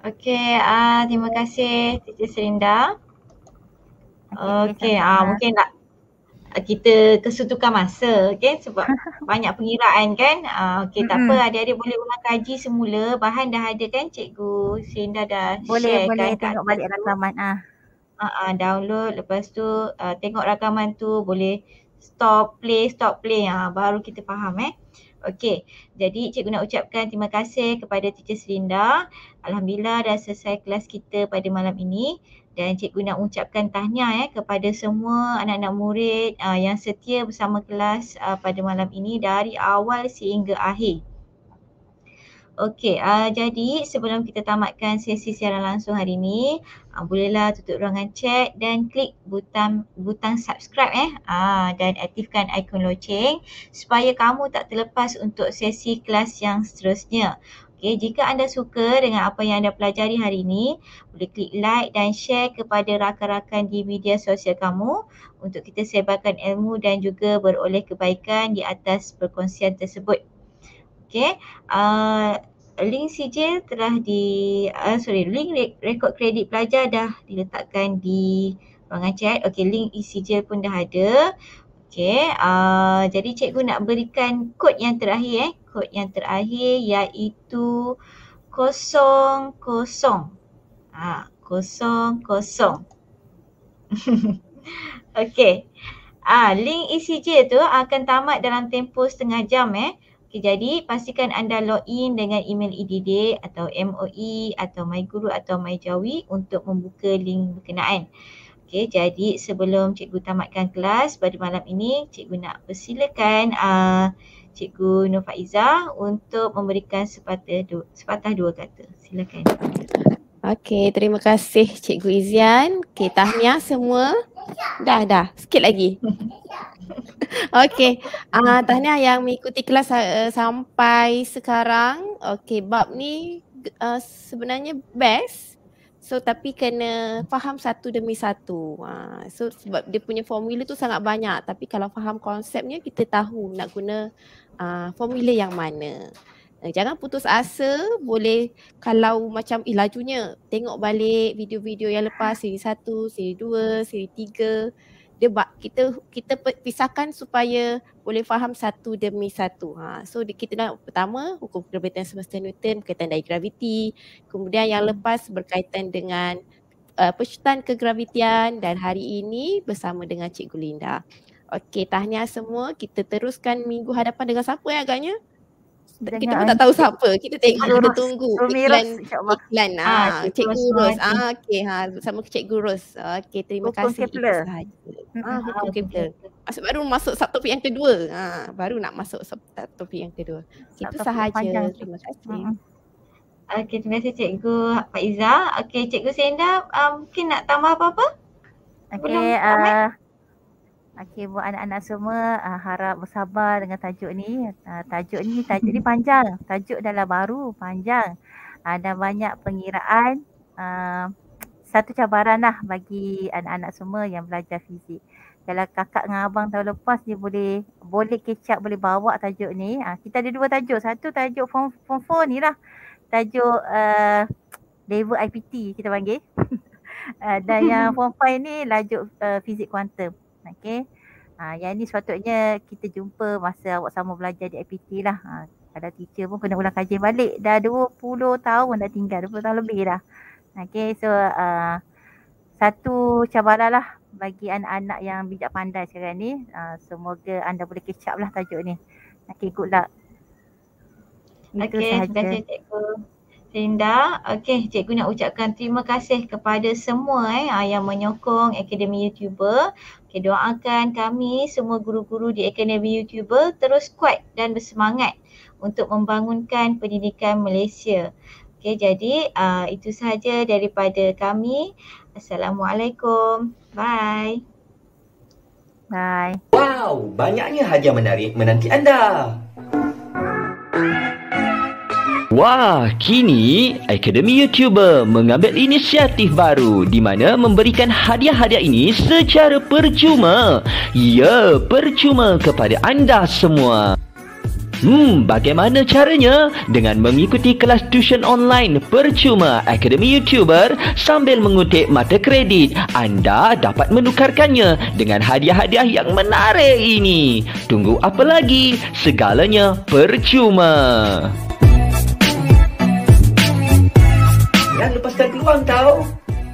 Okey, uh, terima kasih Teacher Serinda. Okey, uh, mungkin nak kita kesuntukan masa, okay? Sebab banyak pengiraan kan. Uh, Okey, tak apa, adik-adik boleh ulang kaji semula. Bahan dah ada kan, Cikgu Serinda dah Boleh, share boleh kan. tengok balik rakaman. Ah. Uh, uh, download, lepas tu uh, tengok rakaman tu, boleh stop play, stop play. Uh, baru kita faham eh. Okey, jadi cikgu nak ucapkan terima kasih kepada Teacher Serinda. Alhamdulillah dah selesai kelas kita pada malam ini. Dan cikgu nak ucapkan tahniah eh, kepada semua anak-anak murid uh, yang setia bersama kelas uh, pada malam ini dari awal sehingga akhir. Okey, uh, jadi sebelum kita tamatkan sesi siaran langsung hari ini, uh, bolehlah tutup ruangan chat dan klik butang butang subscribe eh uh, dan aktifkan ikon loceng supaya kamu tak terlepas untuk sesi kelas yang seterusnya. Okey, jika anda suka dengan apa yang anda pelajari hari ini, boleh klik like dan share kepada rakan-rakan di media sosial kamu untuk kita sebarkan ilmu dan juga beroleh kebaikan di atas perkongsian tersebut. Okey, uh, link sijil telah di, uh, sorry, link re- rekod kredit pelajar dah diletakkan di ruangan chat. Okey, link e-sijil pun dah ada. Okey, uh, jadi cikgu nak berikan kod yang terakhir eh. Kod yang terakhir iaitu kosong kosong. Ha, kosong kosong. Okey. Ah, link e-sijil tu akan tamat dalam tempoh setengah jam eh. Okay, jadi pastikan anda login dengan email E D D atau M O E atau MyGuru atau MyJawi untuk membuka link berkenaan. Okay, jadi sebelum cikgu tamatkan kelas pada malam ini, cikgu nak persilakan uh, Cikgu Nur Faizah untuk memberikan sepatah dua, sepatah dua kata. Silakan. Okey, terima kasih Cikgu Izian. Okey, tahniah semua. Dah, dah. Sikit lagi. Okey, uh, tahniah yang mengikuti kelas uh, sampai sekarang. Okey, bab ni uh, sebenarnya best. So tapi kena faham satu demi satu. Uh, so sebab dia punya formula tu sangat banyak. Tapi kalau faham konsepnya, kita tahu nak guna uh, formula yang mana. Uh, jangan putus asa. Boleh kalau macam eh lajunya, tengok balik video-video yang lepas, siri satu, siri dua, siri tiga. Dia kita kita pisahkan supaya boleh faham satu demi satu. Ha, so kita nak pertama hukum keberatan semesta Newton berkaitan dengan graviti. Kemudian yang lepas berkaitan dengan uh, pecutan kegravitian dan hari ini bersama dengan Cikgu Linda. Okey, tahniah semua. Kita teruskan minggu hadapan dengan siapa yang agaknya? Kita pun tak tahu siapa. Kita tengok, kita tunggu iklan iklan ah Cikgu Ros. Ah okey ha bersama Cikgu Ros. Okey, terima kasih. Itu sahaja. Ah hukum Kepler. Masuk baru masuk subtopik yang kedua. Ah baru nak masuk subtopik yang kedua. Itu sahaja. Terima kasih. Okey, terima kasih Cikgu Faizah. Okey, Cikgu Serinda um, mungkin nak tambah apa-apa? Okey, uh, Okey, buat anak-anak semua uh, harap bersabar dengan tajuk ni. Uh, tajuk ni tajuk ni panjang. Tajuk adalah baru, panjang. Ada uh, banyak pengiraan. Uh, satu cabaran lah bagi anak-anak semua yang belajar fizik. Kalau kakak dengan abang tahun lepas ni boleh boleh catch up, boleh bawa tajuk ni. Uh, kita ada dua tajuk. Satu tajuk form form four ni lah. Tajuk uh, level I P T kita panggil. uh, dan yang form five ni tajuk uh, fizik kuantum. Okey. Ha, yang ni sepatutnya kita jumpa masa awak sama belajar di I P T lah. Ha, kalau teacher pun kena ulang kajian balik. Dah dua puluh tahun dah tinggal, dua puluh tahun lebih dah. Okey, so uh, satu cabaran lah bagi anak-anak yang bijak pandai sekarang ni. Uh, semoga anda boleh catch up lah tajuk ni. Okey, good luck. Okey, terima kasih Cikgu Serinda. Okey, cikgu nak ucapkan terima kasih kepada semua eh yang menyokong Akademi YouTuber. Okey, doakan kami semua guru-guru di Akademi YouTuber terus kuat dan bersemangat untuk membangunkan pendidikan Malaysia. Okey, jadi uh, itu sahaja daripada kami. Assalamualaikum. Bye. Bye. Wow, banyaknya hadiah menarik menanti anda. Wah, kini Akademi YouTuber mengambil inisiatif baru di mana memberikan hadiah-hadiah ini secara percuma. Ya, percuma kepada anda semua. Hmm, bagaimana caranya? Dengan mengikuti kelas tuition online percuma Akademi YouTuber sambil mengutip mata kredit, anda dapat menukarkannya dengan hadiah-hadiah yang menarik ini. Tunggu apa lagi? Segalanya percuma. Jangan lepaskan peluang tau.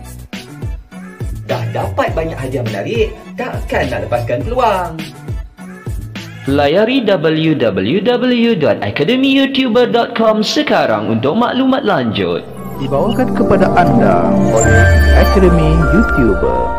Dah dapat banyak hadiah menarik, takkan nak lepaskan peluang. Layari w w w dot academy youtuber dot com sekarang untuk maklumat lanjut. Dibawakan kepada anda oleh Akademi YouTuber.